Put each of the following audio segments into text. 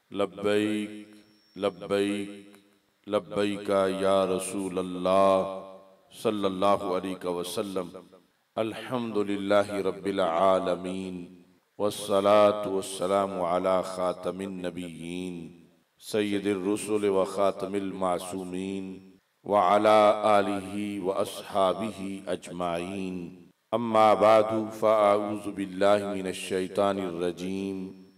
लब्बैक लब्बैक लब्बैका या रसूल अल्लाह सल्लल्लाहु अलैहि वसल्लम। अल्हम्दुलिल्लाहि रब्बिल आलमीन वस्सलातु वस्सलामु अला खातमिन नबिय्यीन सय्यिदिर रुसुल व खातमिल मासूमीन व अला आलिहि व अस्हाबिहि अजमाइन। अम्मा बादु फ़अऊज़ु बिल्लाहि मिनश शैतानिर रजीम।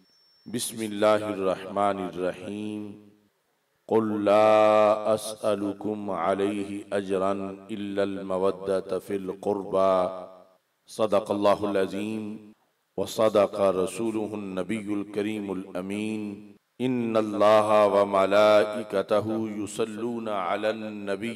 बिस्मिल्लाहिर्रहमानिर्रहीम। क़ुल ला अस्अलुकुम अलैहि अजरन इल्लल मवद्दत फ़िल क़ुर्बा सदक़ल्लाहुल अज़ीम व सदक़ रसूलुहुन नबियुल करीमुल अमीन। इन्नल्लाहा व मलाइकतहु युसल्लूना अलन नबी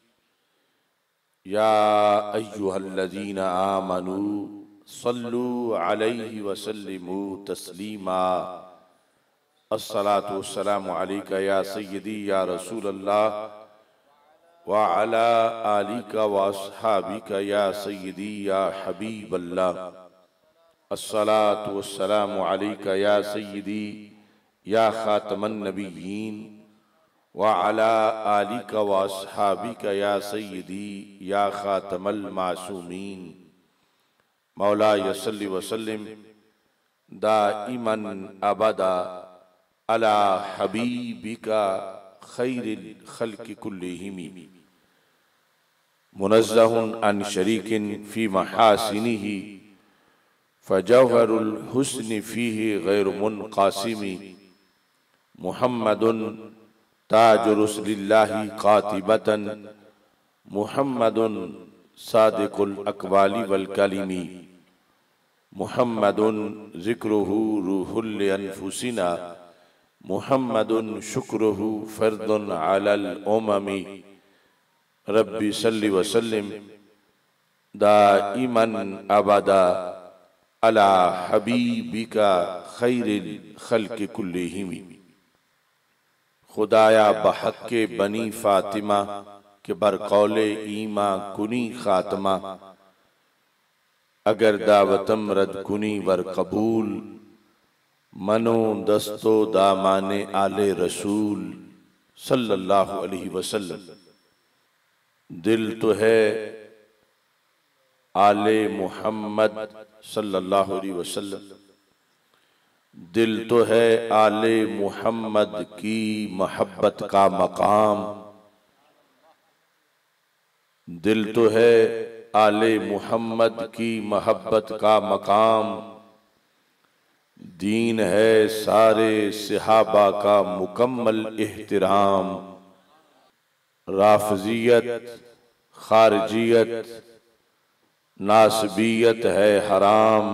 या अय्युहल्लज़ीना आमनू सल्लू अलैहि व सल्लिमू तस्लीमा। अस्सलातु वस्सलामु अलैका या सय्यदी या रसूल अल्लाह व अला आलिका व अस्हाबिका या सय्यदी या हबीब अल्लाह। अस्सलातु वस्सलामु अलैका या सय्यदी या खातमन नबिय्यीन व अला आलिका व अस्हाबिका या सय्यदी या खातमल मासूमीन। मौला यसल्लि वसल्लिम दाइमन अबदा अला हबीबिका खैरिल खल्क़ि कुल्लिहिम मुनज़्ज़हुन अन शरीकिन फी महासिनिही फजौहरुल हुस्नि फीही गैर मुनक़ासिमी। मुहम्मदुन ताजु रुसुलिल्लाहि क़ातिबतन मुहम्मदुन सादिकुल अक़वाली वल कलिमी। मुहम्मदुन ज़िक्रुहु रूहुल अनफुसिना मुहम्मदुन शुक्रुहु फ़र्दुन अलल उममी। रब्बि सल्लि व सल्लिम दाइमन अबदा अला हबीबिका खैरिल खल्क़ि कुल्लिहिम। खुदाया बहक़्क़े बनी फ़ातिमा के बरक़ौले ईमा कुनी ख़ात्मा। अगर दावतम रद कुनी वर कबूल मनो दस्तो दामाने आले रसूल सल्लल्लाहु अलैहि वसल्लम। दिल तो है आले मुहम्मद सल्लल्लाहु अलैहि वसल्लम। दिल तो है आले मुहम्मद की मोहब्बत का मकाम। दिल तो है आले मुहम्मद की मोहब्बत का मकाम। दीन है सारे सहाबा का मुकम्मल एहतराम। राफ़ज़ियत खारजियत नासबियत है हराम।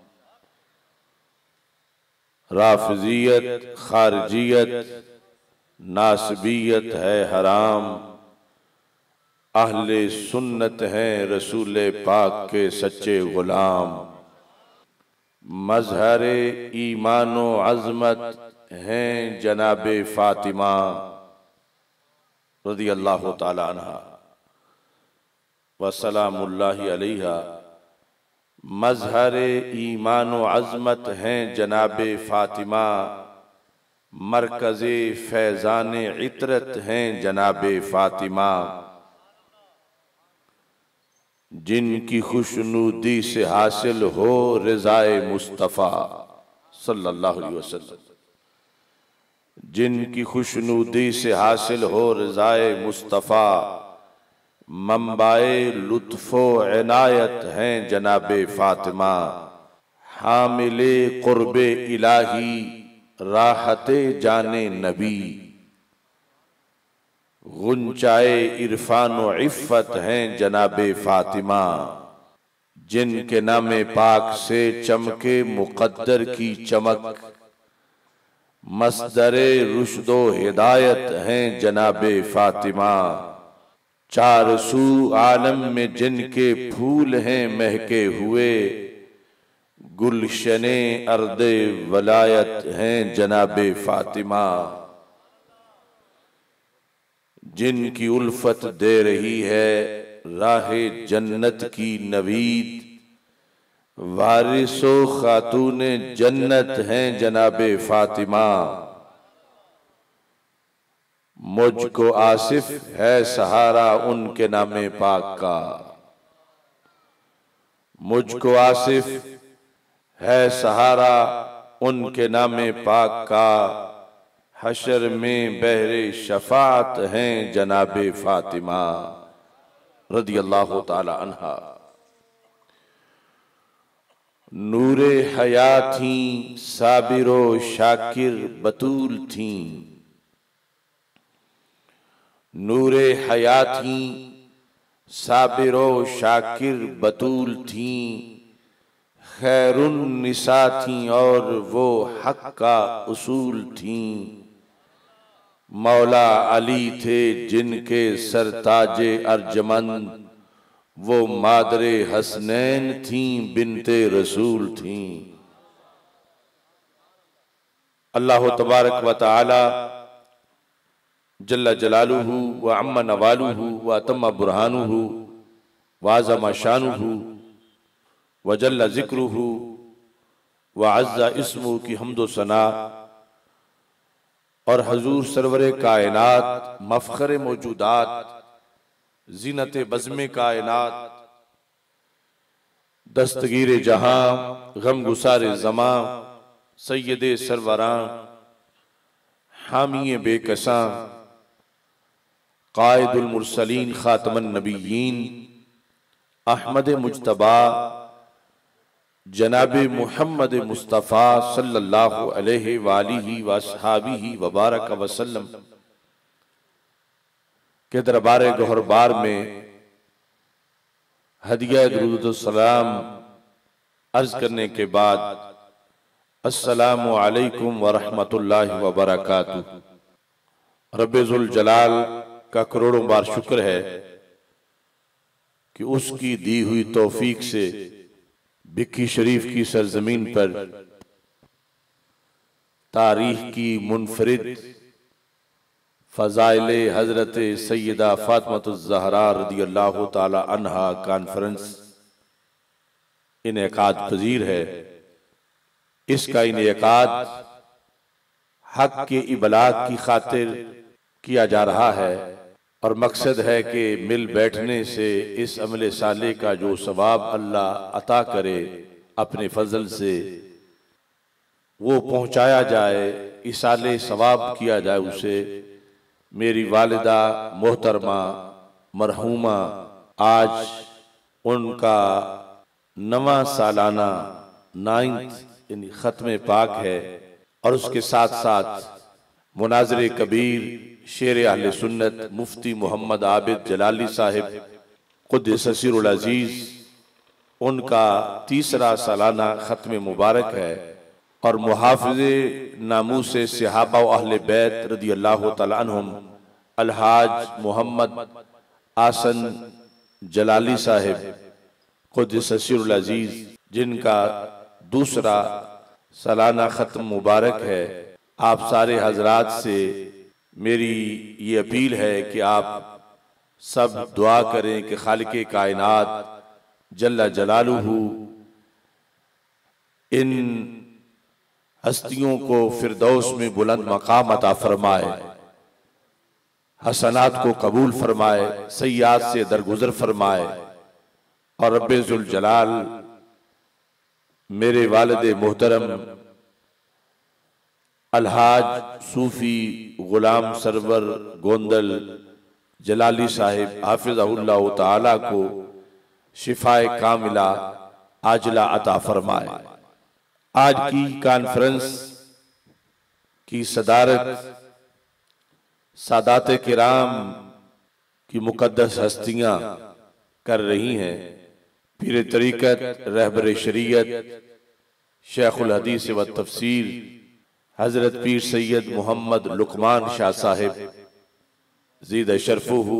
राफ़ज़ियत खारजियत नासबियत है हराम। अहले सुन्नत हैं रसूल पाक के सच्चे गुलाम। मज़हरे ईमानो अज़मत हैं जनाबे फ़ातिमा रज़ियल्लाहु ताला अन्हा व सलामुल्लाहि अलैहा। मज़हरे ईमानो अज़मत हैं जनाबे फ़ातिमा। मरकज़े फैज़ाने इतरत हैं जनाबे फ़ातिमा। जिनकी खुशनुदी से हासिल हो रिज़ाए मुस्तफ़ा सल्लल्लाहु अलैहि वसल्लम। जिनकी खुशनुदी से हासिल हो रिज़ाए मुस्तफ़ा। मंबाए लुत्फ़ो इनायत हैं जनाबे फ़ातिमा। हामिले क़ुर्बे इलाही राहते जाने नबी। गुंचाए इरफान व इफ़्फ़त हैं जनाबे फ़ातिमा। जिनके नामे पाक से चमके मुक़द्दर की चमक। मस्दरे रुश्दो हिदायत हैं जनाबे फ़ातिमा। चार सू आलम में जिनके फूल हैं महके हुए। गुलशने अर्दे वलायत हैं जनाबे फ़ातिमा। जिनकी उल्फत दे रही है राहे जन्नत की नवीद। वारिसो खातूने जन्नत हैं जनाबे फ़ातिमा। मुझको आसिफ है सहारा उनके नामे पाक का। मुझको आसिफ है सहारा उनके नामे पाक का। हशर में बहरे शफात हैं जनाबे फातिमा रदी अल्लाह ताला अन्हा। नूरे हया थी साबिरो शाकिर बतूल थी। नूरे हया थी साबिरो शाकिर बतूल थी। खैरुन निसा थी और वो हक का उसूल थी। मौला अली थे जिनके सरताजे अर्जमंद। वो मादरे हसनैन थी बिनते रसूल थी। अल्लाह तबारक व तआला जल्ला जलालुहु व अम्मा नवालुहु व अतम्मा बुरहानुहु व आज़मा शानुहु व जल्ला ज़िक्रुहु व अज़्ज़ा इस्मुहु की हम्दो सना और हजूर सरवरे कायनात मफ़ख़रे मौजूदात ज़ीनत बज़्मे कायनात दस्तगीरे जहां गम गुसारे ज़मां सैयदे सरवरां हामिये बेकसां कायदुल मुरसलीन खातमन नबिय्यीन अहमद मुज्तबा जनाबे मुहम्मद मुस्तफ़ा सल्लल्लाहु अलैहि वालिहि वसहाबिहि वबारक वसल्लम के दरबार गौहरबार में हदिया दुरूद सलाम अर्ज करने के बाद अस्सलामु अलैकुम व रहमतुल्लाहि व बरकातुहू। रब्बे ज़ुल जलाल का करोड़ों बार शुक्र है कि उसकी दी हुई तौफीक से भिक्की शरीफ की सरजमीन पर तारीख की मुनफरिद फ़ज़ाइले हज़रत सैयदा फ़ातिमातुज़ ज़हरा रदियल्लाहु ताला अन्हा कॉन्फ्रेंस इनेकाद पजीर है। इसका इनेकाद हक के इबलाग की खातिर किया जा रहा है और मकसद है कि मिल बैठने से इस अमले साले का जो सवाब अल्लाह अता करे अपने फजल से वो पहुंचाया जाए, इसाले सवाब किया जाए उसे। मेरी वालिदा मोहतरमा मरहूमा आज उनका 9वां सालाना 9th यानी ख़त्म पाक है और उसके साथ साथ मुनाज़िर कबीर शेर अहले सुन्नत मुफ्ती मोहम्मद आबिद जलाली साहिब क़ुद्दस सिरुल अज़ीज़ उनका 3रा सालाना ख़त्म मुबारक है और मुहाफ़िज़े नामूसे सहाबा व अहले बैत रदियल्लाहु तआला अन्हुम अलहाज मोहम्मद आसन जलाली साहिब क़ुद्दस सिरुल अज़ीज़ जिनका 2रा सालाना ख़त्म मुबारक है। आप सारे हजरात से मेरी ये अपील है कि आप सब दुआ करें कि खालिक़े कायनात जल्ला जलालुहु इन हस्तियों को फिरदौस में बुलंद मकाम अता फरमाए, हसनात को कबूल फरमाए, सय्यात से दरगुजर फरमाए और रब्बे ज़ुल जलाल मेरे वालिद मोहतरम अलहाज सूफी गुलाम सरवर गोंदल जलाली साहिब हाफिज़हुल्लाह ताला को शिफाए कामिला आजला अता फरमाए। आज की कॉन्फ्रेंस की सदारत सादाते किराम की मुकद्दस हस्तियां कर रही हैं। पीर तरीक़त रहबर शरीयत शेखुल हदीस व तफसीर हजरत पीर सैयद मोहम्मद लुकमान शाह साहिब ज़ीद शरफुहु,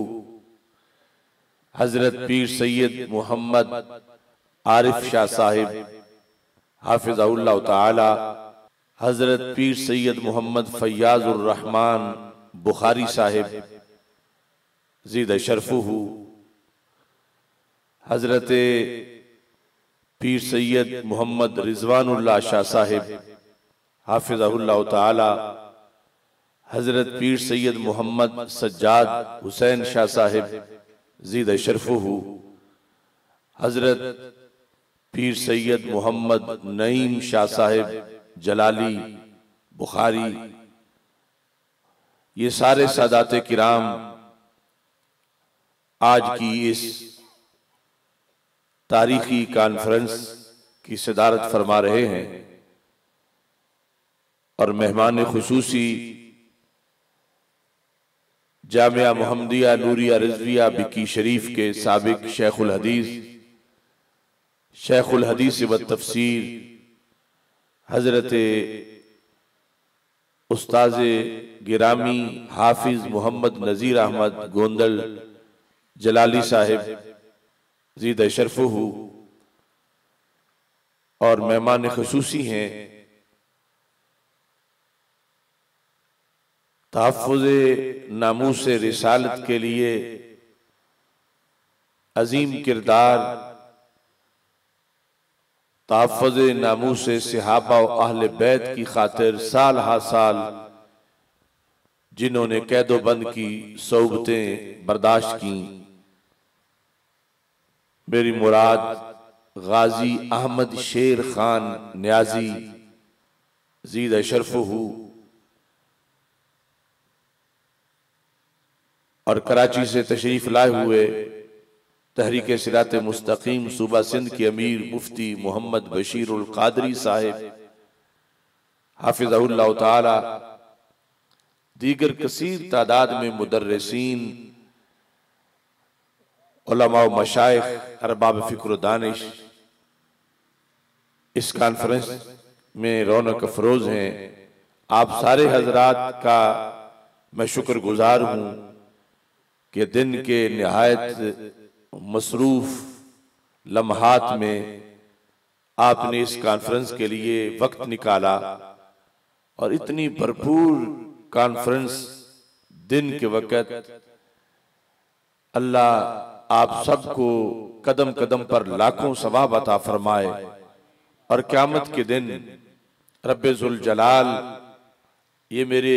हजरत पीर सैयद मोहम्मद आरिफ शाह साहिब हाफिज़हुल्लाह ताला, हजरत पीर सैयद मोहम्मद फैयाज़ुर रहमान बुखारी साहिब ज़ीद शरफुहु, हजरत पीर सैयद मोहम्मद रिजवानुल्लाह शाह साहिब हाफिज़हुल्लाह ताला, हजरत पीर सैयद मोहम्मद सज्जाद हुसैन शाह साहिब ज़ीद शरफ़ुहु, हजरत पीर सैयद मोहम्मद नईम शाह साहिब जलाली बुखारी, ये सारे सादाते किराम आज की इस तारीखी कॉन्फ्रेंस की सदारत फरमा रहे हैं और मेहमान खुसूसी जामिया मुहम्मदिया नूरिया रिजविया बिकी शरीफ के साबिक शेखुल हदीस व तफसीर हजरत उस्ताद गिरामी हाफिज मोहम्मद नज़ीर अहमद गोंदल जलाली साहिब ज़ीद शरफ़ुहु और मेहमान खुसूसी हैं तहफ़्फ़ुज़ नामूस रिसालत के लिए अजीम किरदार तहफ़्फ़ुज़ नामूस सहाबा व अहले बैत की खातिर साल हा साल जिन्होंने कैदोबंद की सौबतें बर्दाश्त की, मेरी मुराद गाजी अहमद शेर खान न्याजी ज़ीद शरफ़ुहु और कराची से तशरीफ लाए हुए तहरीक सिरात मुस्तकीम सूबा सिंध के अमीर मुफ्ती मोहम्मद बशीरुल कादरी साहिब हाफिज़हुल्लाह ताला, दीगर कसीर तादाद में मुदर्रिसीन, उलमा व मशाइख, अरबाब फ़िक्र दानिश इस कॉन्फ्रेंस में रौनक अफरोज हैं। आप सारे हजरात का मैं शुक्रगुजार हूँ कि दिन के निहायत मसरूफ लम्हात में आपने इस कॉन्फ्रेंस के लिए वक्त निकाला और इतनी भरपूर कॉन्फ्रेंस दिन के वक़्त अल्लाह आप सबको कदम कदम पर लाखों सवाब अता फरमाए और क़यामत के दिन रब्बे ज़ुल जलाल, ये मेरे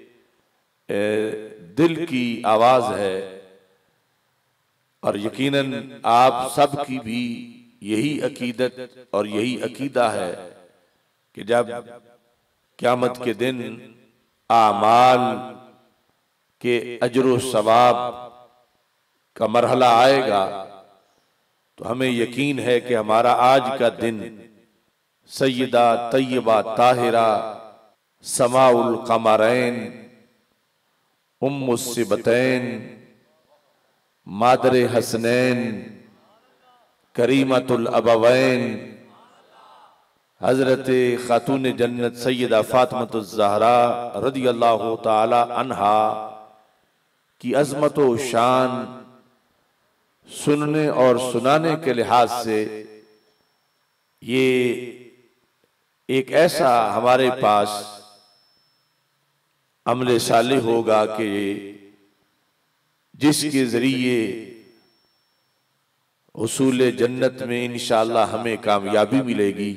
दिल की आवाज़ है और यकीनन आप सब की भी यही अकीदत और यही अकीदा है कि जब क़यामत के दिन आमाल के अजर सवाब का मरहला आएगा तो हमें यकीन है कि हमारा आज का दिन सैयदा तैयबा ताहिरा समाउल कमरैन उम्मुस सिबतैन मादरे हसनैन करीमतुल अबवैन हजरत खातून जन्नत सैयदा फातिमतुज़ ज़हरा रदियल्लाहु ताला अन्हा की अज़मत व शान सुनने और सुनाने के लिहाज से ये एक ऐसा हमारे पास अमले साले होगा कि जिसके जरिए हुसूल जन्नत में इंशाअल्लाह हमें कामयाबी मिलेगी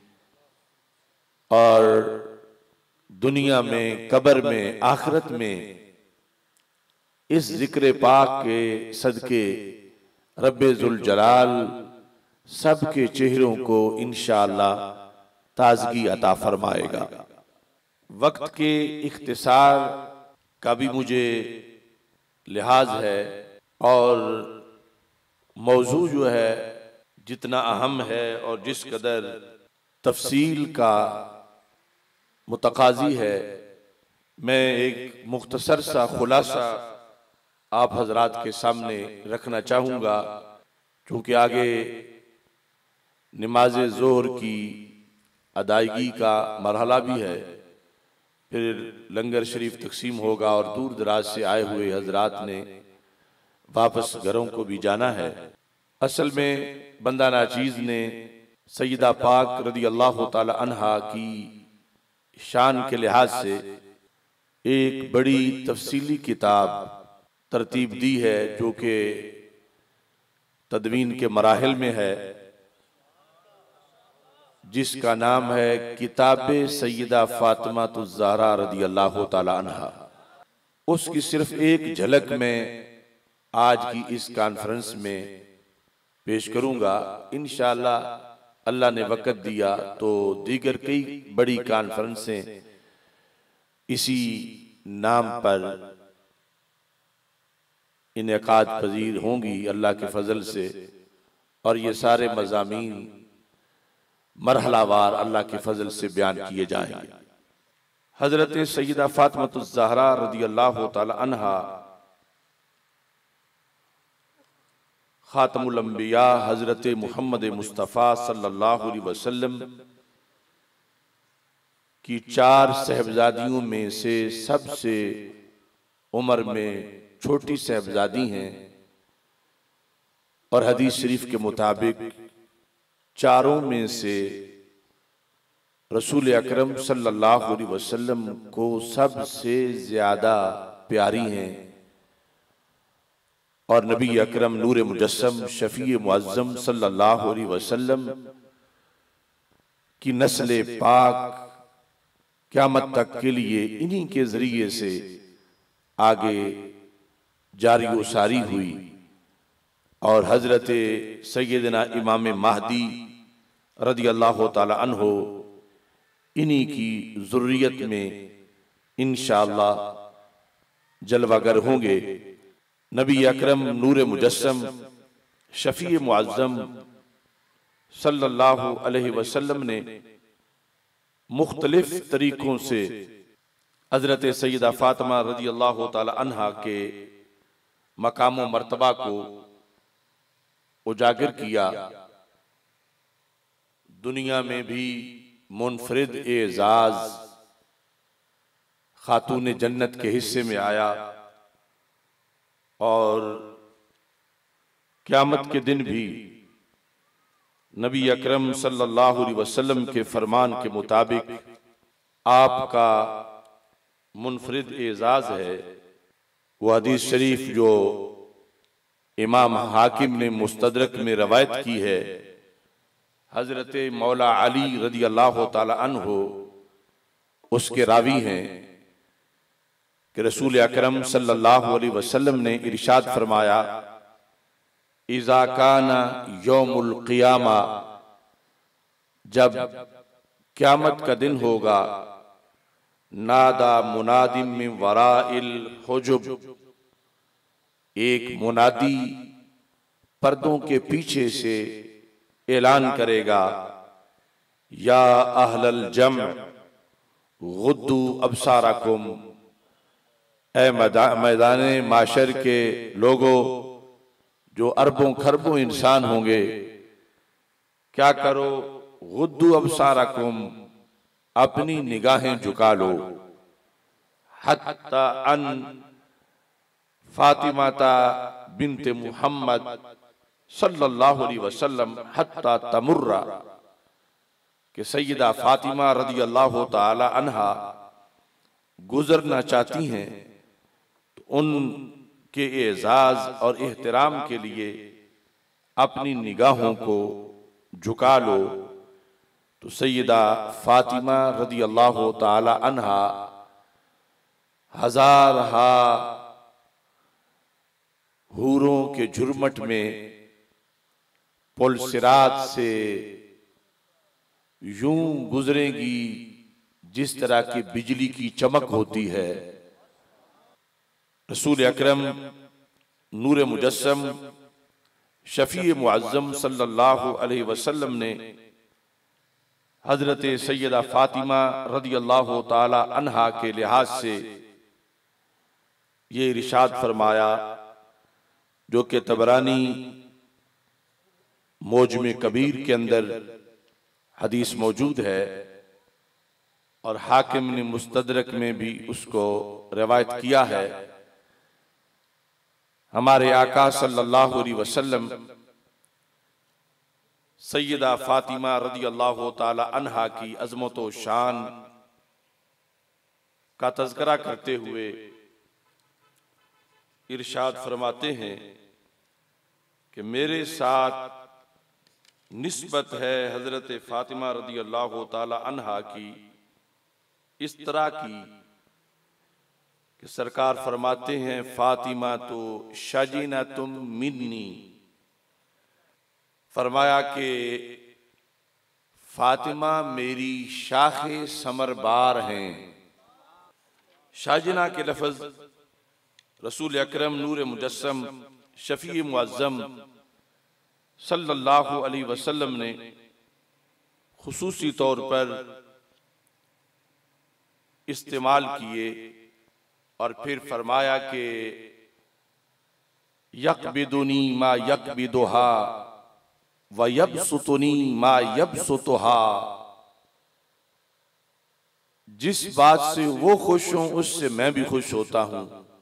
और दुनिया में, कब्र में, आखिरत में इस जिक्र पाक के सदके रब्बे ज़ुल जलाल सबके चेहरों को इंशाअल्लाह ताजगी अता फरमाएगा। वक्त के इख्तिसार का भी मुझे लिहाज है और मौजू जो है जितना अहम है और जिस कदर तफसील का मुतकाजी है, मैं एक मुख्तसर सा खुलासा आप हजरात के सामने रखना चाहूँगा, क्योंकि आगे नमाज ज़ोहर की अदायगी का मरहला भी है, फिर लंगर शरीफ तकसीम होगा और दूर दराज से आए हुए हजरात ने वापस घरों को भी जाना है। असल में बंदा नाचीज़ ने सैयदा पाक रदी अल्लाह ताला अन्हा की शान के लिहाज से एक बड़ी तफसीली किताब तरतीब दी है जो कि तदवीन के मराहिल में है, जिसका नाम है किताब सैयदा फातिमातुज़ ज़हरा रदी अल्लाह ताला अन्हा। उसकी सिर्फ एक झलक मैं आज की इस कॉन्फ्रेंस में पेश करूंगा। इंशाअल्लाह अल्लाह ने वक़्त दिया तो दीगर कई बड़ी कॉन्फ्रेंसें इसी नाम पर इनेकाद पजीर होंगी अल्लाह के फजल से, और ये सारे मज़ामीन मरहलावार अल्लाह के फजल से बयान किए जाएंगे। हजरत सैयदा फातिमा ज़हरा रज़ी अल्लाह तआला अन्हा खातमुल अंबिया हजरत मोहम्मद मुस्तफ़ा सल्लल्लाहु अलैहि वसल्लम की 4 साहबजादियों में से सबसे उम्र में छोटी साहबजादी हैं, और हदीस शरीफ के मुताबिक चारों में से रसूल अकरम सल्लल्लाहु अलैहि वसल्लम को सबसे ज्यादा प्यारी हैं, और नबी अकरम नूर मुजस्सम शफी मुअज्जम सल्लल्लाहु अलैहि वसल्लम की नस्ल पाक क़यामत तक के लिए इन्हीं के जरिए से आगे जारी व सारी हुई। और हजरत सैयदना इमाम महदी रज़ी अल्लाह ताला अन्हो इन्हीं की ज़ुर्रियत में इंशाअल्लाह जलवागर होंगे। नबी अकरम नूर मुजस्सम शफी मुअज्जम सल्लल्लाहु अलैहि वसल्लम ने मुख्तलिफ तरीकों से हजरत सैयदा फातिमा रज़ी अल्लाह ताला अन्हा के मकाम व मर्तबा को उजागर किया। दुनिया में भी मुनफरिद एजाज खातून जन्नत के हिस्से में आया, और क़यामत के दिन भी नबी अकरम सल्लल्लाहु अलैहि वसल्लम के फरमान के मुताबिक आपका मुनफरिद एजाज है। वो हदीस शरीफ जो इमाम हाकिम ने मुस्तदरक में रवायत की है, हजरत मौला अली रज़ी अल्लाह ताला अन्हो उसके रावी हैं कि रसूल अकरम सल्लल्लाहु अलैहि वसल्लम ने इरशाद फरमाया, इज़ा काना यौमुल क़ियामा, जब क़यामत का दिन होगा, नादा मुनादिम मिन वराइल हुजुब, एक मुनादी पर्दों के पीछे से ऐलान करेगा, या अहलल जम गुद्दू अबसारकुम, ऐ मैदाने माशर के लोगों, जो अरबों खरबों इंसान होंगे, क्या करो, गुद्दू अबसारकुम, अपनी निगाहें झुका लो, हत्ता अन फातिमाता बिन्ते मुहम्मद सल्लल्लाहु अलैहि वसल्लम हत्ता तमुर्रा, कि सैयदा फातिमा रज़ी अल्लाह ताला अन्हा गुजरना चाहती हैं, तो उनके एजाज और एहतराम के लिए अपनी निगाहों को झुका लो। तो सैयदा फातिमा रज़ी अल्लाह ताला अन्हा हजार हा हूरों के झुरमट में पुलसिरात से यूं गुजरेगी जिस तरह की बिजली की चमक होती है। रसूल अकरम नूर मुजस्सम शफी मुअज्जम सल्लल्लाहु अलैहि वसल्लम ने हजरत सैयदा फातिमा रज़ी अल्लाह ताला अन्हा के लिहाज से ये इरशाद फरमाया, जो कि तबरानी मौजम कबीर के अंदर हदीस मौजूद है, और हाकिम ने मुस्तदरक में भी उसको रिवायत किया है। हमारे आका सल्लल्लाहु अलैहि वसल्लम सैयदा फातिमा रज़ी अल्लाह ताला अन्हा की अज़मत व शान का तज़किरा करते हुए इरशाद फरमाते हैं कि मेरे साथ निस्बत है हजरत फातिमा रज़ी अल्लाह ताला अन्हा की इस तरह की कि कि सरकार फरमाते हैं फातिमा तो शाजीना तुम मिन्नी, फरमाया कि फातिमा मेरी शाखे समरबार हैं। शाजिना के लफ्ज़ रसूल अकरम नूर मुजस्सम शफी मुअज़्ज़म सल्लल्लाहु अलैहि वसल्लम ने खुसूसी तौर पर इस्तेमाल किए और फिर फरमाया कि यकबिदुनी मा यकबिदुहा व यबसुतुनी मा यबसुतुहा, जिस बात से वो खुश हों उससे मैं भी खुश होता हूं,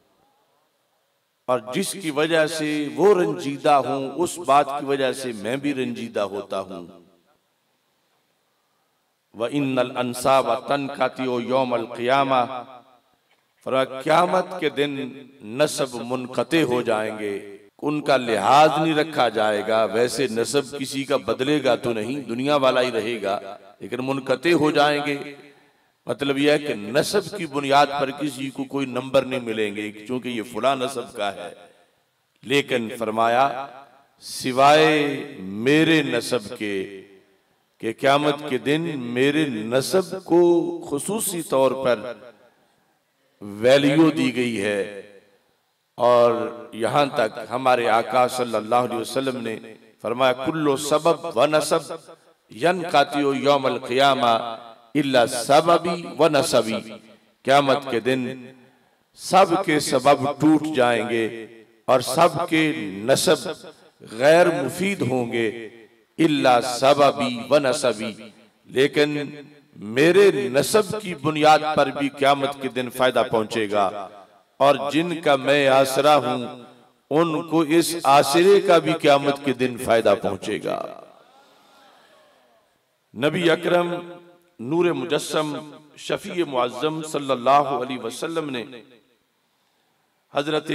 और जिसकी वजह से वो रंजीदा हूं उस बात की वजह से मैं भी रंजीदा होता हूं। व इन्नल अंसाब तनकातिओ यौमल क़ियामा, क़यामत के दिन नसब मुनक़ते हो जाएंगे, उनका लिहाज नहीं रखा जाएगा। वैसे नसब किसी का बदलेगा तो नहीं, दुनिया वाला ही रहेगा, लेकिन मुनक़ते हो जाएंगे। मतलब यह है कि नसब की बुनियाद पर किसी को कोई नंबर नहीं मिलेंगे क्योंकि ये फुला नसब का है। लेकिन फरमाया सिवाय मेरे नसब के क़यामत के दिन मेरे नसब को खुसूसी तौर पर वैल्यू दी गई है। और यहां तक हमारे आका सल्लल्लाहु अलैहि वसल्लम ने फरमाया कुल्लो सबब व नसब यनकातिओ यौमल क़ियामा इल्ला सबबी व नसबी, क़यामत के दिन सब के सबब टूट जाएंगे और सब के नसब गैर मुफीद होंगे, इल्ला सबबी व नसबी, लेकिन मेरे नसब की बुनियाद पर भी क़यामत के दिन फायदा पहुंचेगा। और जिनका मैं आसरा हूं उनको इस आसरे का भी क़यामत के दिन फायदा पहुंचेगा। नबी अकरम नूर मुजस्सम शफी मुअज़्ज़म सल्लल्लाहु अलैहि वसल्लम ने हजरत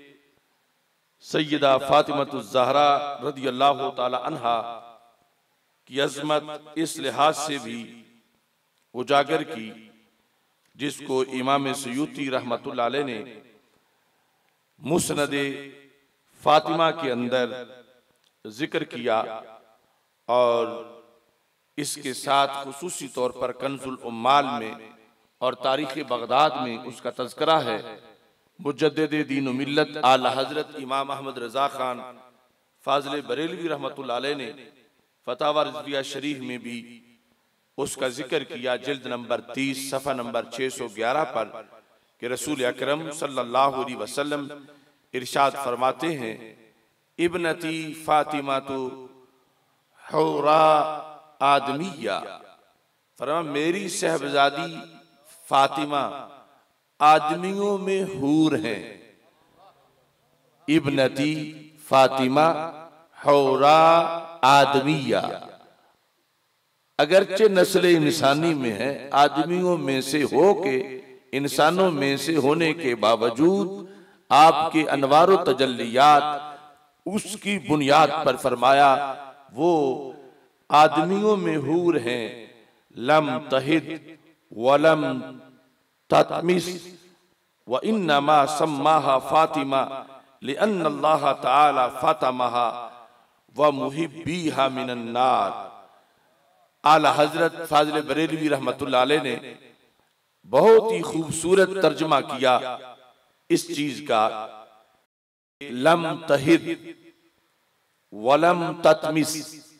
सैयदा फातिमा ज़हरा रदियल्लाहु ताला अन्हा की अज़मत इस लिहाज से भी उजागर की, जिसको इमाम सयूती रहमतुल्लाह अलैह ने मुस्नद फातिमा के अंदर जिक्र किया, और इसके साथ खुसूसी तौर पर कंजुल उम्माल में और तारीख़ बगदाद में उसका तज़किरा है। मुजद्दिद दीन व मिल्लत आला हज़रत इमाम अहमद रज़ा खान फाज़िल बरेलवी रहमतुल्लाह अलैह ने फतावा रिज़विया शरीफ में भी उसका जिक्र किया, जिल्द नंबर 30 सफ़ा नंबर 611 पर, कि रसूल अकरम सल्लल्लाहु अलैहि वसल्लम इरशाद फरमाते हैं इब्नती फातिमा तो हौरा आदमिया, फरमा मेरी सहबजादी फातिमा आदमियों में हूर हैं। इब्नती फातिमा हौरा आदमिया, अगरचे नस्ल इंसानी में है, आदमियों में से हो के इंसानों में से होने के बावजूद आपके अनवारो तजल्लियात उसकी बुनियाद पर फरमाया वो आदमियों में हूर हैं। लम तहिद वलम ततमिस व इन्नमा सम्माहा फातिमा लिअन्नल्लाह तआला फतमहा व मुहिब्बीहा मिनन नार। आला हजरत फाज़िल बरेलवी रहमतुल्लाह अलैह ने बहुत ही खूबसूरत तर्जुमा किया इस चीज का, लम तहिद वलम ततमिस,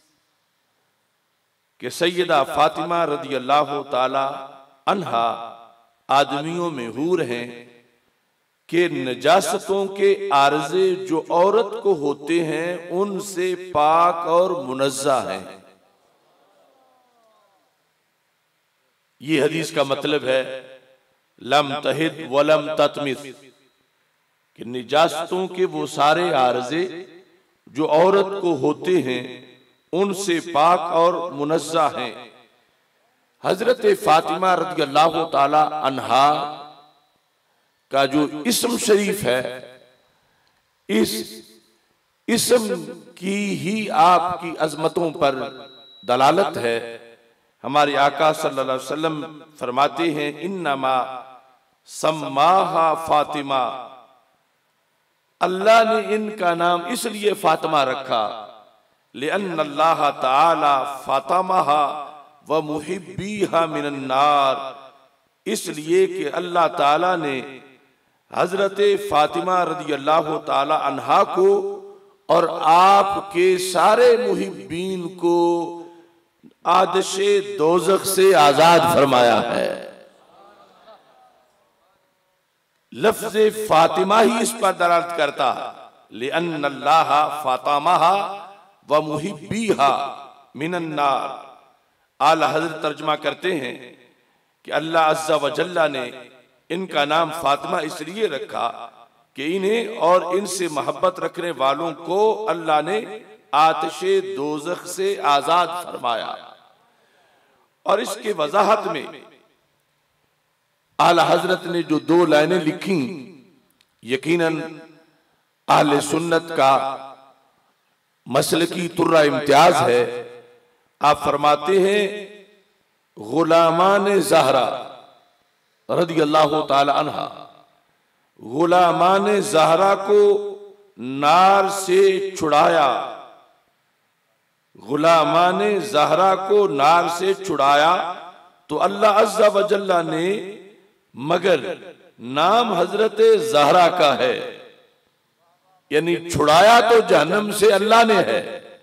कि सैयदा फातिमा रदियल्लाहु ताला अन्हा आदमियों में हूर हैं कि नजासतों के आर्जे जो औरत को होते हैं उनसे पाक और मुनज़्ज़ा हैं। ये हदीस का मतलब है लम तहिद वलम ततमिस, कि निजासतों के वो सारे आर्जे जो औरत को होते हैं उनसे पाक और मुनज़्ज़ा हैं। हजरत फातिमा रज़ियल्लाहु ताला अन्हा का जो इस्म शरीफ है, इस इस्म की ही आपकी अजमतों पर दलालत है। हमारे आका सल्लल्लाहु अलैहि वसल्लम फरमाते हैं इन्नमा सम्माहा फातिमा, अल्लाह ने इनका नाम इसलिए फातिमा रखा, लिअन्न अल्लाह ताला फातिमाहा व मुहिब्बीहा मिनन नार, इसलिए कि अल्लाह ताला ने हजरत फातिमा रदी अल्लाह ताला अन्हा को और आपके सारे मुहिब्बीन को आदशे दोज़ख से आजाद फरमाया है। लफ्ज़ फातिमा ही इस पर दलालत करता है, लिअन्न अल्लाह फातिमाहा व मुहिब्बीहा मिनन नार। आला हज़रत तर्जुमा करते हैं कि अल्लाह अज़्ज़ा व जल्ला ने इनका नाम फातिमा इसलिए रखा कि इन्हें और इनसे मोहब्बत रखने वालों को अल्लाह ने आतिशे दोज़ख से आजाद फरमाया। और इसके वजाहत में आला हजरत ने जो दो लाइनें लिखी, यकीनन आले सुन्नत का मसलकी तुर्रा इम्तियाज है। आप फरमाते हैं, गुलामान ज़हरा रदी अल्लाह ताला अन्हा, गुलामान ज़हरा को नार से छुड़ाया, गुलामान ज़हरा को नार से छुड़ाया तो अल्लाह अज़्ज़ा व जल्ला ने, मगर नाम हजरत ज़हरा का है, यानी छुड़ाया तो जहन्नम से अल्लाह ने है,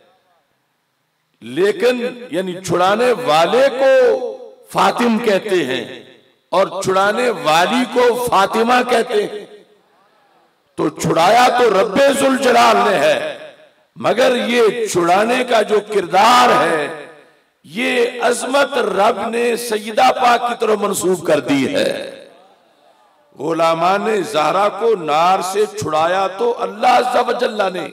लेकिन यानी छुड़ाने वाले को फातिम कहते हैं और छुड़ाने वाली को फातिमा कहते हैं। तो छुड़ाया तो रब्बे ज़ुल जलाल ने है, मगर ये छुड़ाने का जो किरदार है ये अजमत रब ने सैयदा पाक की तरफ मंसूब कर दी है। गुलामान ज़हरा को नार से छुड़ाया तो अल्लाह अज़्ज़ा व जल्ला ने,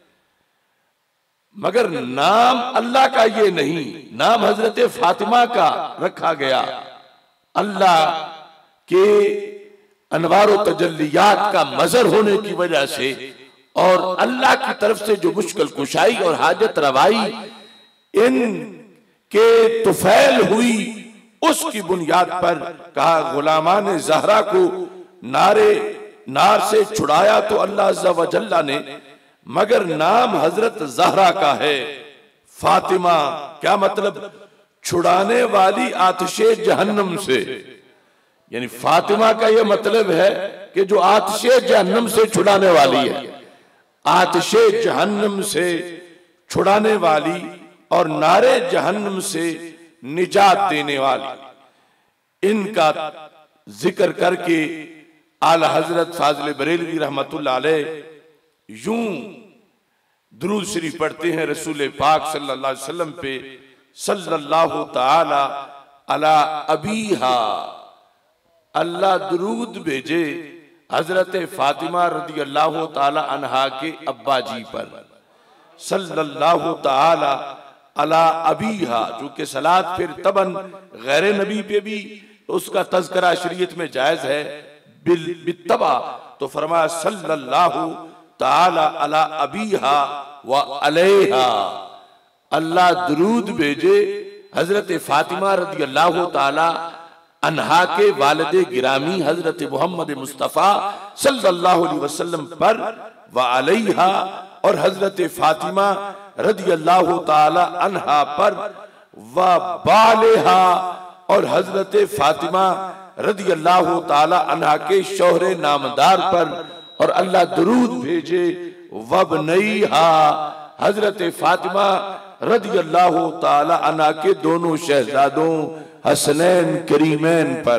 मगर नाम अल्लाह का ये नहीं, नाम हजरत फातिमा का रखा गया। अल्लाह के अनवार व तजल्लियात का मज़र होने की वजह से और अल्लाह की तरफ से जो मुश्किल कुशाई और हाजत रवाई इन के तुफैल हुई, उसकी बुनियाद पर कहा गुलामान ज़हरा को नार से छुड़ाया तो अल्लाह अज़्ज़ा व जल्ला ने, मगर नाम हजरत ज़हरा का है फातिमा। क्या मतलब? छुड़ाने वाली आतिशे जहन्नम से, यानी फातिमा का यह मतलब है कि जो आतिशे जहन्नम से छुड़ाने वाली है, आतिशे जहन्नम से छुड़ाने वाली और नारे जहन्नम से निजात देने वाली। इनका जिक्र करके आला हजरत फाजिल बरेलवी रहमतुल्लाह अलैह यूं दुरूद शरीफ पढ़ते हैं रसूल पाक सल्लल्लाहु अलैहि वसल्लम पे, सल्लल्लाहु ताला अला अबीहा, अल्लाह दुरूद भेजे हजरत फातिमा रदी अल्लाह ताला अन्हा के अब्बा जी पर, सल्लल्लाहु ताला अला अबीहा, जो कि सलात फिर तबन गैर नबी पे भी उसका तज़किरा शरीयत में जायज है बित्तबा, तो फरमाया सल्लल्लाहु ताला अला अबीहा व अलैहा, अल्लाह दुरूद भेजे हजरत फातिमा रदी अल्लाह ताला अन्हा के वालिद गिरामी हजरत मोहम्मद मुस्तफ़ा सल्लल्लाहु अलैहि वसल्लम पर व अलैहा, और हजरत फातिमा रदी अल्लाह ताला अन्हा पर व बालेहा, और हजरत फातिमा रदी अल्लाह ताला अन्हा के शौहरे नामदार पर, और अल्लाह दुरूद भेजे वबनैहा, हजरत फातिमा रदी अल्लाह ताला अन्हा के दोनों शहजादों हसनैन करीमैन पर,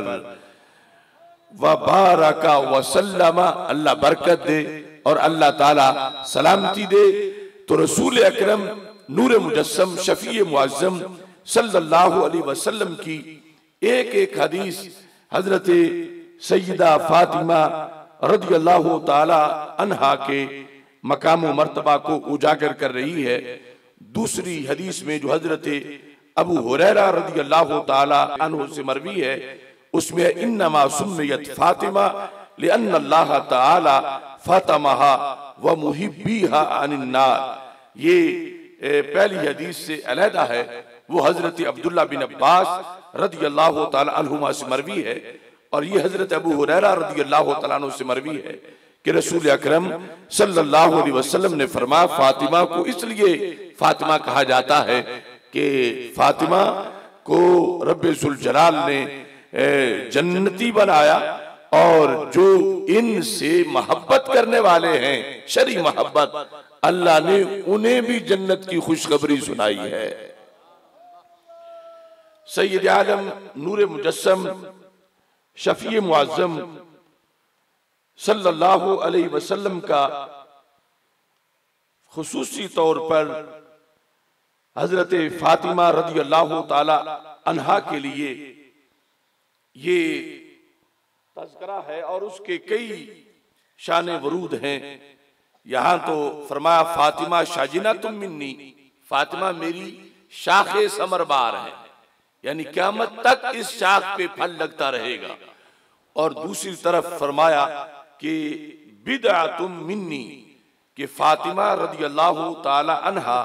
व बारका व सल्लमा, अल्लाह बरकत दे और अल्लाह ताला सलामती दे। तो रसूल अकरम नूर मुजस्सम शफी मुअज्जम सल्लल्लाहु अलैहि वसल्लम की एक एक हदीस हजरत सैयदा फातिमा रदी अल्लाह ताला अन्हा के मकाम मर्तबा को उजागर कर रही है। दूसरी हदीस में जो हजरत अबू हुरैरा रदी अल्लाह ताला अन्हु से मरवी है, उसमें इन्नमा सुम्मियत फातिमा लिअन्न अल्लाह ताला फातिमाहा व मुहिब्बीहा अनिन नार। ये पहली हदीस से अलहदा है, वो हजरत अब्दुल्ला बिन अब्बास रदी अल्लाह ताला अन्हुमा से मरवी है। और ये हजरत अबू हुरैरा रदियल्लाहु तआला अन्हु से मरवी है कि रसूल अकरम सल्लल्लाहु अलैहि वसल्लम ने फरमाया, फातिमा को इसलिए फातिमा कहा जाता है कि फातिमा को रब्बे जुल जलाल ने जन्नती बनाया, और जो इनसे मोहब्बत करने वाले हैं, शरी मोहब्बत, अल्लाह ने उन्हें भी जन्नत की खुशखबरी सुनाई है। सैयद आलम नूर मुजस्सम शफी मुअज्जम सल्लल्लाहु अलैहि वसल्लम का खुसूसी तौर पर हजरत फातिमा रदियल्लाहु ताला अन्हा के लिए ये तज़किरा है और उसके कई शान वरूद हैं। यहां तो फरमाया, फातिमा शाजिना तुम मिन्नी, फातिमा मेरी शाखे समरबार है, यानी क़यामत तक इस शाख पे फल लगता रहेगा। और दूसरी तरफ फरमाया कि बिदअतुम मिन्नी, कि फातिमा रदियल्लाहु ताला अन्हा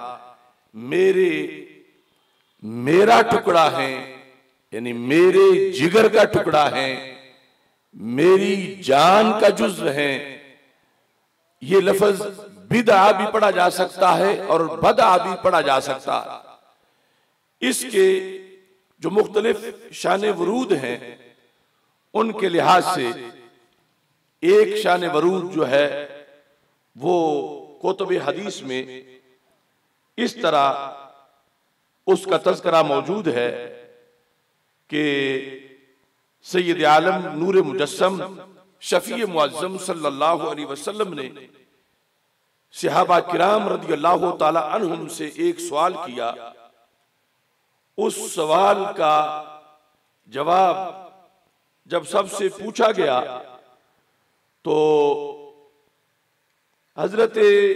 मेरा टुकड़ा है, यानी मेरे जिगर का टुकड़ा है, मेरी जान का जुज़्व है। ये लफ्ज बिदआ भी पढ़ा जा सकता है और बदआ भी पढ़ा जा सकता है। इसके जो मुख्तलिफ शान वरूद हैं उनके लिहाज से एक शान वरूद जो है वो कुतुब हदीस में इस तरह उसका तज़किरा मौजूद है कि सैयद आलम नूर मुजस्सम शफी मुअज्जम सल्लल्लाहु अलैहि वसल्लम ने सहाबा किराम रदियल्लाहु ताला अन्हुम से एक सवाल किया। उस सवाल का जवाब जब सबसे पूछा गया तो हजरत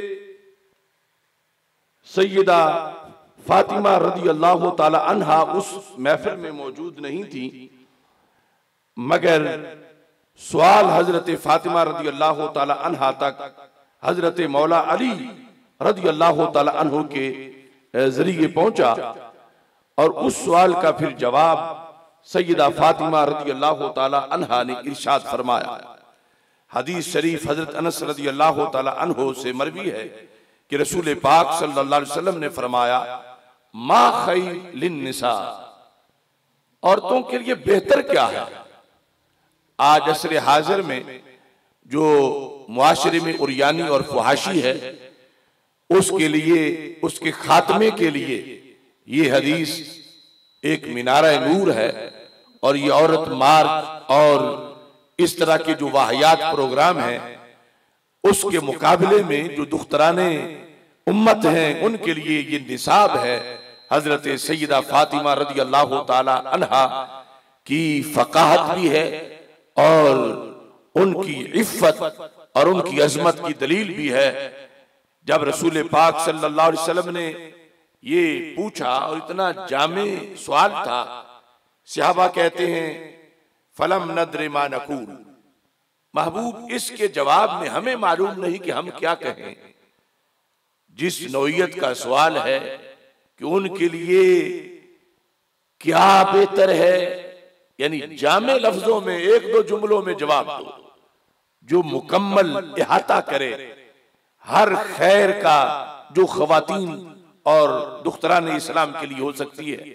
सैयदा फातिमा रदियल्लाहु ताला अन्हा उस महफिल में मौजूद नहीं थी, मगर सवाल हजरत फातिमा रदियल्लाहु ताला अन्हा तक हजरत मौला अली रदियल्लाहु ताला अन्हु के जरिए पहुंचा, और उस सवाल का फिर जवाब सैयदा फातिमा रदियल्लाहु ताला अन्हा ने इरशाद फरमाया। हदीस शरीफ हजरत अनस रदियल्लाहु ताला अन्हु से मरवी है कि रसूल पाक सल्लल्लाहु अलैहि वसल्लम ने फरमाया, मा खैर लिन्निसा, औरतों के लिए बेहतर क्या है। आज असर हाजिर में जो मुआशरे में उरियानी और फुहाशी है, उसके लिए, उसके खात्मे के लिए ये हदीस एक मीनारा नूर है। और ये औरत मार्ग और इस तरह के जो वाहियात प्रोग्राम हैं उसके मुकाबले में जो दुख्तराने उम्मत हैं उनके लिए ये निसाब है। हजरत सैयदा फातिमा रदियल्लाहु ताला अन्हा की फकाहत भी है और उनकी इफ़्फ़त और उनकी अजमत की दलील भी है। जब रसूल पाक सल्लल्लाहु अलैहि वसल्लम ने ये पूछा और इतना जामे सवाल था, सहाबा कहते हैं फलम नद्रे मा नकूल, महबूब इसके जवाब में हमें मालूम नहीं कि हम क्या कहें। जिस नौइयत का सवाल है कि उनके लिए क्या बेहतर है, यानी जामे लफ्जों में एक दो जुमलों में जवाब दो जो मुकम्मल इहाता करे हर खैर का जो खवातीन और दुख्तरान इस्लाम के लिए हो सकती है।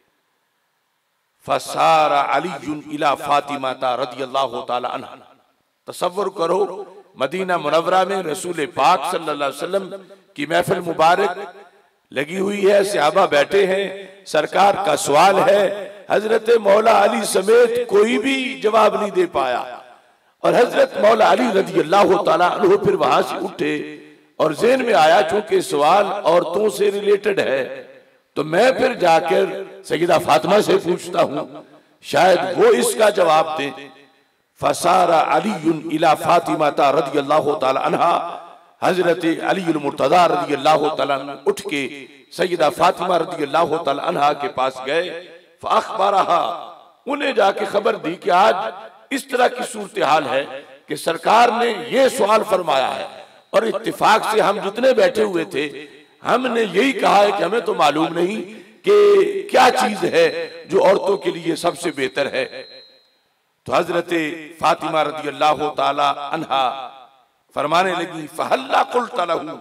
फसारा अलीयुन इला फातिमा रदियल्लाहु ताला अन्हा, तसव्वुर करो मदीना मुनव्वरा में रसूल पाक सल्लल्लाहु अलैहि वसल्लम की महफिल मुबारक लगी हुई है, सहाबा बैठे हैं, सरकार का सवाल है, हजरत मौला अली समेत कोई भी जवाब नहीं दे पाया। और हजरत मौला अली रदियल्लाहु ताला अन्हु फिर वहां से उठे और ज़हन में आया चूंकि सवाल औरतों से रिलेटेड है तो मैं फिर जाकर सैयदा फातिमा से पूछता हूं, शायद वो इसका जवाब दें। फसारा अलीयुन इला फातिमा रदियल्लाहु ताला अन्हा, हजरत अलीउल मुर्तज़ा रदियल्लाहु ताला अन्हु उठ के सैयदा फातिमा रदियल्लाहु ताला अन्हा के पास गए। फअख़बरहा, उन्हें जाके खबर दी कि आज इस तरह की सूरत हाल है कि सरकार ने ये सवाल फरमाया है, और इत्तेफाक से हम जितने बैठे हुए थे हमने यही कहा है कि हमें तो मालूम नहीं कि क्या चीज है जो औरतों के लिए सबसे बेहतर है। तो हजरत फातिमा रज़ी अल्लाह ताला अन्हा फरमाने लगी, फहल्ला कुल्त लहू,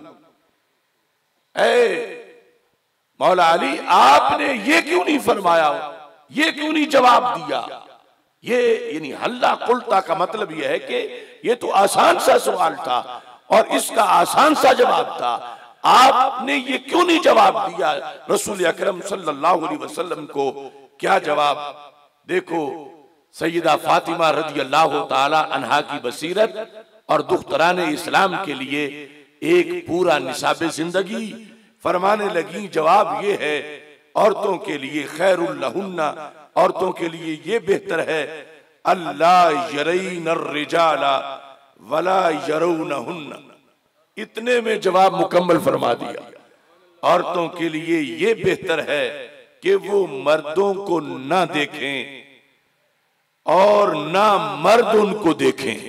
ऐ मौला अली आपने ये क्यों नहीं फरमाया, ये क्यों नहीं जवाब दिया। ये यानी हल्ला कुल्ता का मतलब यह है कि ये तो आसान सा सवाल था और इसका आसान सा जवाब था, आपने ये क्यों नहीं जवाब दिया। रसूल अकरम सल्लल्लाहु अलैहि वसल्लम को क्या जवाब। देखो सैयदा फातिमा रज़ी अल्लाह ताला अन्हा की बसीरत और दुख्तरान इस्लाम के लिए एक पूरा निसाब जिंदगी। फरमाने लगी जवाब ये है, औरतों के लिए खैरुल लहुन्ना, औरतों के लिए ये बेहतर है, अल्लाह यरैन अर्रिजाला वला यरौनहुन्ना। इतने में जवाब मुकम्मल फरमा दिया। औरतों के लिए ये बेहतर है कि वो मर्दों को ना देखें और ना मर्द उनको देखें।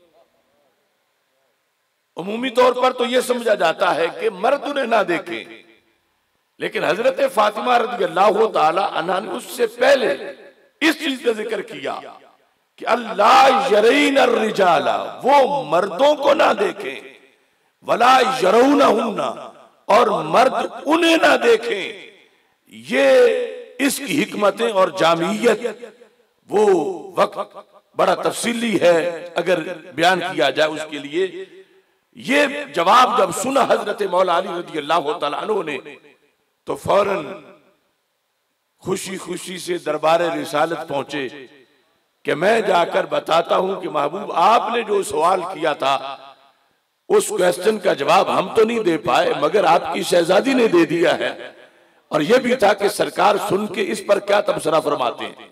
उमूमी तौर पर तो यह समझा जाता है कि मर्द उन्हें ना देखें, लेकिन हजरत फातिमा रज़ी अल्लाह ताला अन्हा ने उससे पहले इस चीज का जिक्र किया कि अल्लाह यरैन अर्रिजाला, वो मर्दों को ना देखें, वला यरौनहुन्ना, और मर्द उन्हें ना देखें। ये इसकी हिकमतें और जामियत वो वक्त बड़ा तफसीली है, अगर बयान किया जाए उसके लिए। ये जवाब जब सुना हजरत मौला अली रज़ी अल्लाह तआला अन्हु ने, तो फौरन खुशी खुशी से दरबार रिसालत पहुंचे कि मैं जाकर बताता हूं कि महबूब आपने जो सवाल किया था उस क्वेश्चन का जवाब हम तो नहीं दे पाए, मगर आपकी शहजादी ने दे दिया है। और यह भी था कि सरकार सुन के इस पर क्या तबसरा फरमाते हैं।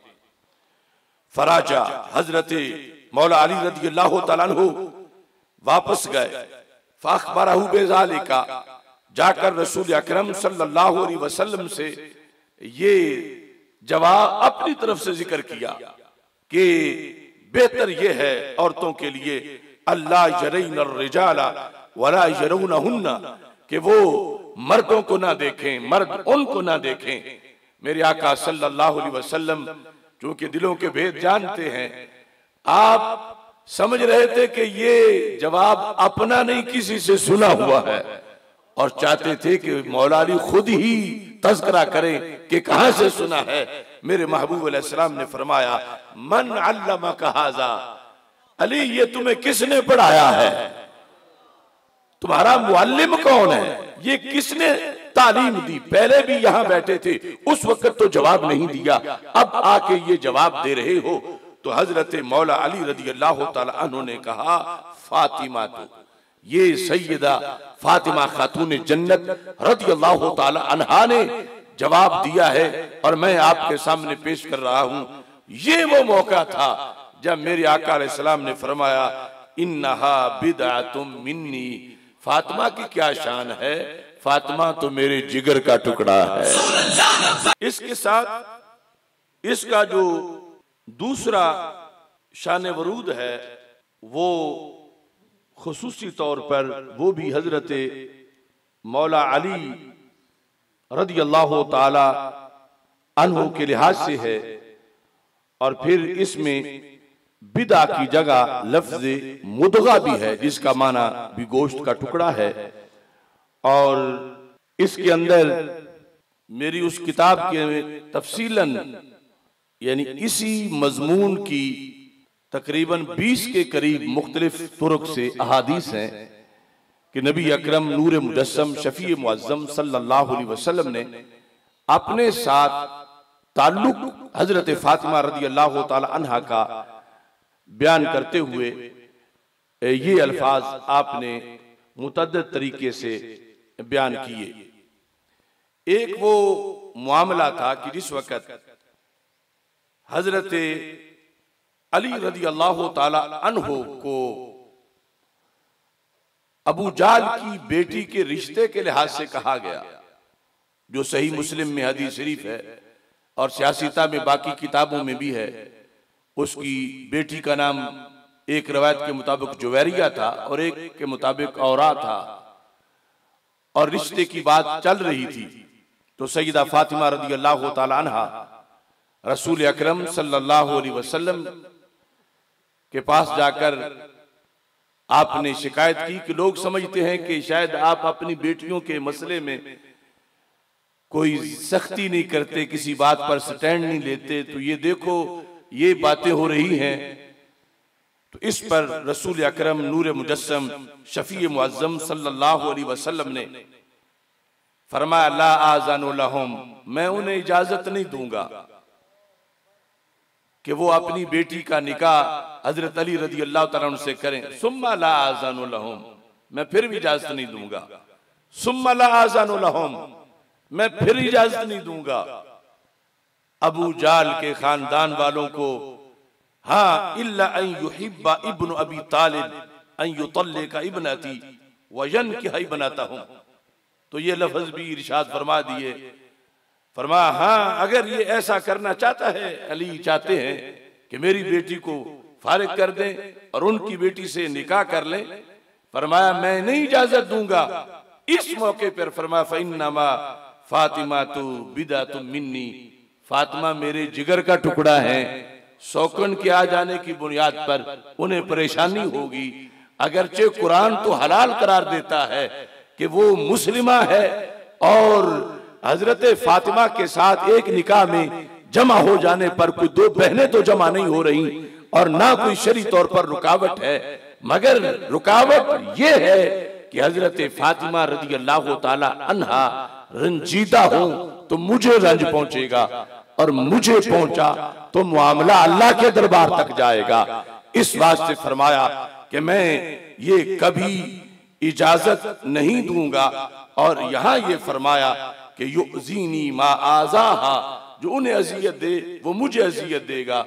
फराजा, हजरत मौला अली रज़ी अल्लाह तआला अन्हु वापस गए। फाखबरहु बिज़ालिका, जाकर रसूल अकरम सल्लल्लाहु अलैहि वसल्लम से ये जवाब अपनी तरफ से जिक्र किया कि बेहतर ये है औरतों के लिए अल्लाह यरैन अर्रिजाला वला यरौनहुन्ना, कि वो मर्दों को ना देखें, मर्द उनको ना देखें। मेरे आका सल्लल्लाहु अलैहि वसल्लम चूंकि दिलों के भेद जानते हैं, आप समझ रहे थे कि ये जवाब अपना नहीं किसी से सुना हुआ है, और चाहते थे कि मौला अली खुद ही तज़किरा करें कि कहां से सुना है। मेरे महबूब अलैहिस्सलाम ने फरमाया, मन अल्लमका हाज़ा, अली ये तुम्हें किसने पढ़ाया है, तुम्हारा मुअल्लिम कौन है, ये किसने तालीम दी। पहले भी यहां बैठे थे, उस वक्त तो जवाब नहीं दिया, अब आके ये जवाब दे रहे हो। तो हजरत मौला अली रज़ी अल्लाह ताला अन्हु ने कहा, फातिमा, तो ये सैयदा फातिमा खातून जन्नत रज़ी अल्लाह ताला अन्हा ने जवाब दिया है और मैं आपके सामने पेश कर रहा हूं। ये वो मौका था जब मेरे आका अलैहिस्सलाम ने फरमाया, इन्नहा बिदअतुम मिन्नी, फातिमा की क्या शान है, फातिमा तो मेरे जिगर का टुकड़ा है। इसके साथ इसका जो दूसरा शान वरूद है वो खुसूसी तौर पर वो भी हजरत मौला अली रज़ी अल्लाह ताला अन्हु के लिहाज से है। और फिर इसमें बिदा की जगह लफ्ज मुदगा भी है, जिसका माना भी गोश्त का टुकड़ा है। और इसके अंदर मेरी उस किताब के तफसीलन यानी इसी मजमून की तकरीबन 20 के करीब मुख्तलिफ तुरुक से अहादीस हैं कि नबी अकरम नूर मुजस्सम शफी मुअज्जम सल्लल्लाहु अलैहि वसल्लम ने अपने साथ ताल्लुक हजरत फातिमा रज़ी अल्लाह ताला अन्हा का बयान करते हुए ये अल्फाज आपने मुतअद्दिद तरीके से बयान किए। एक वो मामला था कि जिस वक़्त हजरत अली रज़ी अल्लाह ताला अन्हु को अबू जाल की बेटी के रिश्ते के लिहाज से कहा गया, जो सही मुस्लिम में हदीस शरीफ है और सियासिता में बाकी किताबों में भी है। उसकी बेटी का नाम एक रवायत के मुताबिक जुवैरिया था और एक के मुताबिक औरा था, और रिश्ते की बात चल रही थी। तो सैयदा फातिमा रज़ी अल्लाह ताला अन्हा रसूल अकरम सल्लल्लाहु अलैहि वसल्लम के पास जाकर आपने शिकायत की कि लोग समझते हैं कि शायद आप अपनी बेटियों के मसले में कोई सख्ती नहीं करते, किसी बात पर स्टैंड नहीं लेते, तो ये देखो ये बातें हो रही हैं। तो इस पर रसूल अकरम नूर मुजस्सम शफी मुअज्जम सल्लल्लाहु अलैहि वसल्लम ने फरमाया ला आज़ानु लहुम, मैं उन्हें इजाजत नहीं दूंगा कि वो अपनी बेटी का निकाह हजरत अली रदी अल्लाह तआला अन्हु से करें। सुम्मा ला आज़ानु लहुम, मैं फिर भी इजाजत नहीं दूंगा। सुम्मा ला आज़ानु लहुम, मैं फिर इजाजत नहीं दूंगा। अबू जाल के खानदान वालों को हाँ इल्ला अन युहिब्बा इब्नु अबी तालिब अन युतल्लिका इब्नती व यनकिहा इब्नतहु, तो ये लफ्ज भी इरशाद फरमा दिए। फरमाया हाँ अगर ये ऐसा करना चाहता है, अली चाहते हैं कि मेरी बेटी को फारिग कर दें और उनकी बेटी से निकाह कर लें, फरमाया मैं नहीं इजाजत दूंगा। इस मौके पर फरमाया फइन्नमा फातिमा तो बिदातुम मिन्नी, फातिमा मेरे जिगर का टुकड़ा है, शौकन के आ जाने की बुनियाद पर उन्हें परेशानी होगी। अगरचे कुरान तो हलाल करार देता है कि वो मुस्लिमा है और हजरत फातिमा के साथ एक निकाह में जमा हो जाने पर कोई दो बहनें तो जमा नहीं हो रही और ना कोई शरई तौर पर रुकावट है, मगर रुकावट ये है कि हजरत फातिमा रदी अल्लाह ताला अन्हा रंजीदा हो तो मुझे रंज पहुंचेगा और मुझे पहुंचा तो मामला अल्लाह के दरबार तक जाएगा। इस वास्ते फरमाया कि मैं ये कभी इजाजत नहीं दूंगा। और यहां ये फरमाया कि युज़ीनी मा आज़ाहा, जो उन्हें अजियत दे वो मुझे अजियत देगा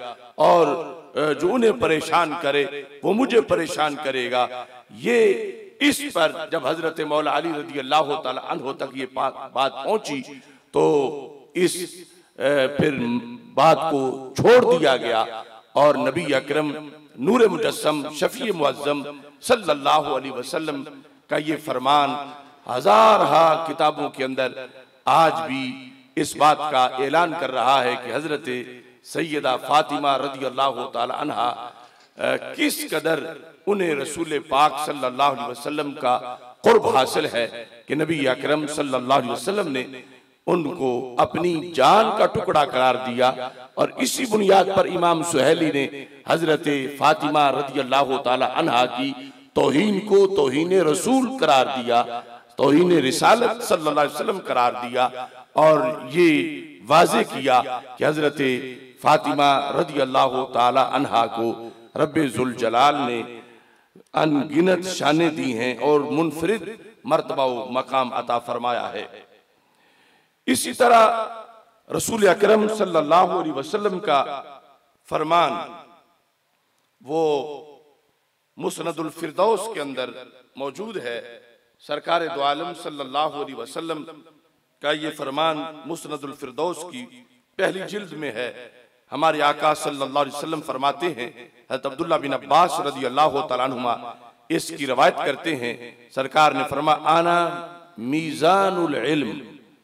और जो उन्हें परेशान करे वो मुझे परेशान करेगा। ये इस पर जब हजरत मौला अली रज़ी अल्लाह तआला अन्हु तक ये बात पहुंची तो इस फिर बात को छोड़ दिया गया और नबी अकरम नूर मुजस्सम शफी मुअज्जम सल्लल्लाहु अलैहि वसल्लम का ये फरमान हजार किताबों के अंदर आज भी इस बात का ऐलान कर रहा है कि हजरत सैयदा फातिमा रज़ी अल्लाह तआला अन्हा किस कदर उन्हें रसूल पाक सल्लल्लाहु अलैहि वसल्लम का कुर्ब हासिल है कि नबी अकरम सल्लल्लाहु अलैहि वसल्लम ने उनको अपनी जान का टुकड़ा करार दिया। और इसी बुनियाद पर इमाम सुहैली ने हजरत फातिमा रज़ी अल्लाह तआला अन्हा की तौहीन को तौहीन रसूल करार दिया, तौहीन रिसालत सल्लल्लाहु अलैहि वसल्लम करार दिया और ये वाज़े किया कि हजरत फातिमा रज़ी अल्लाह तआला अन्हा को रब्बे जुल जलाल ने अनगिनत शानें दी हैं और मुनफरिद मर्तबा व मकाम अता फरमाया है। इसी तरह रसूल अकरम सल्लल्लाहु अलैहि वसल्लम का फरमान वो मुस्नदुल फिरदौस के अंदर मौजूद है। सरकार दो आलम सल्लल्लाहु अलैहि वसल्लम का ये फरमान मुस्नदुल फिरदौस की पहली जिल्द में है। हमारे आका सल्लल्लाहु अलैहि वसल्लम फरमाते हैं, हज़रत अब्दुल्ला बिन अब्बास रज़ी अल्लाह तआला अन्हुमा इसकी रवायत करते हैं, सरकार ने फरमाया आना मीज़ानुल इल्म,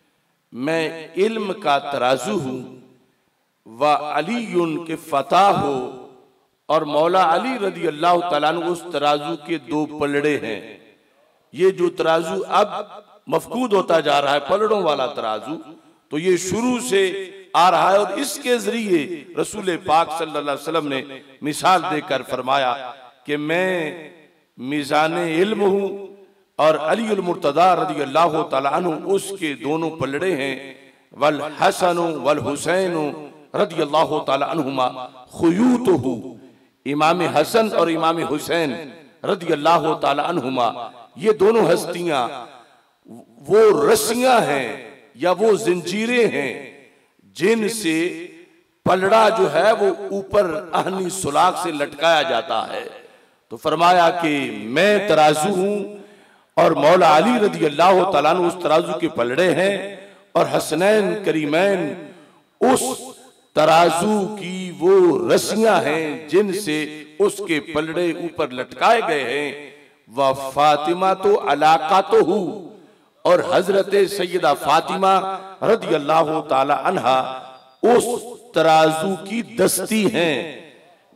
मैं इल्म का तराजू हूँ, व अलीयुन के फता हो और मौला अली रज़ी अल्लाह तआला अन्हु उस तराजू के दो पलड़े हैं। ये जो तराजू अब मफकूद होता जा रहा है, पलड़ों वाला तराजू, तो ये शुरू से आ रहा है और इसके जरिए रसूल पाक सल्लल्लाहु अलैहि वसल्लम ने मिसाल देकर फरमाया कि मैं मीज़ान इल्म हूँ और अली अल मुर्तदा रज़ी अल्लाह तआला अन्हु उसके दोनों पलड़े हैं। वल हसन वल हुसैन रज़ी अल्लाह तआला अन्हुमा खुयूतहु, इमाम हसन और इमाम हुसैन रज़ी अल्लाह तआला अन्हुमा ये दोनों हस्तियां वो रस्सियां हैं या वो जंजीरें हैं जिनसे पलड़ा जो है वो ऊपर आहनी सुलाख से लटकाया जाता है। तो फरमाया कि मैं तराजू हूं और मौला अली रज़ी अल्लाह तआला अन्हु उस तराजू के पलड़े हैं और हसनैन करीमैन उस तराजू की वो रस्सियां हैं जिनसे उसके पलड़े ऊपर लटकाए गए हैं। व फातिमा तो अलाका तो हूँ और हजरत सैयदा फातिमा रज़ी अल्लाह तआला अन्हा उस तराजू की दस्ती हैं।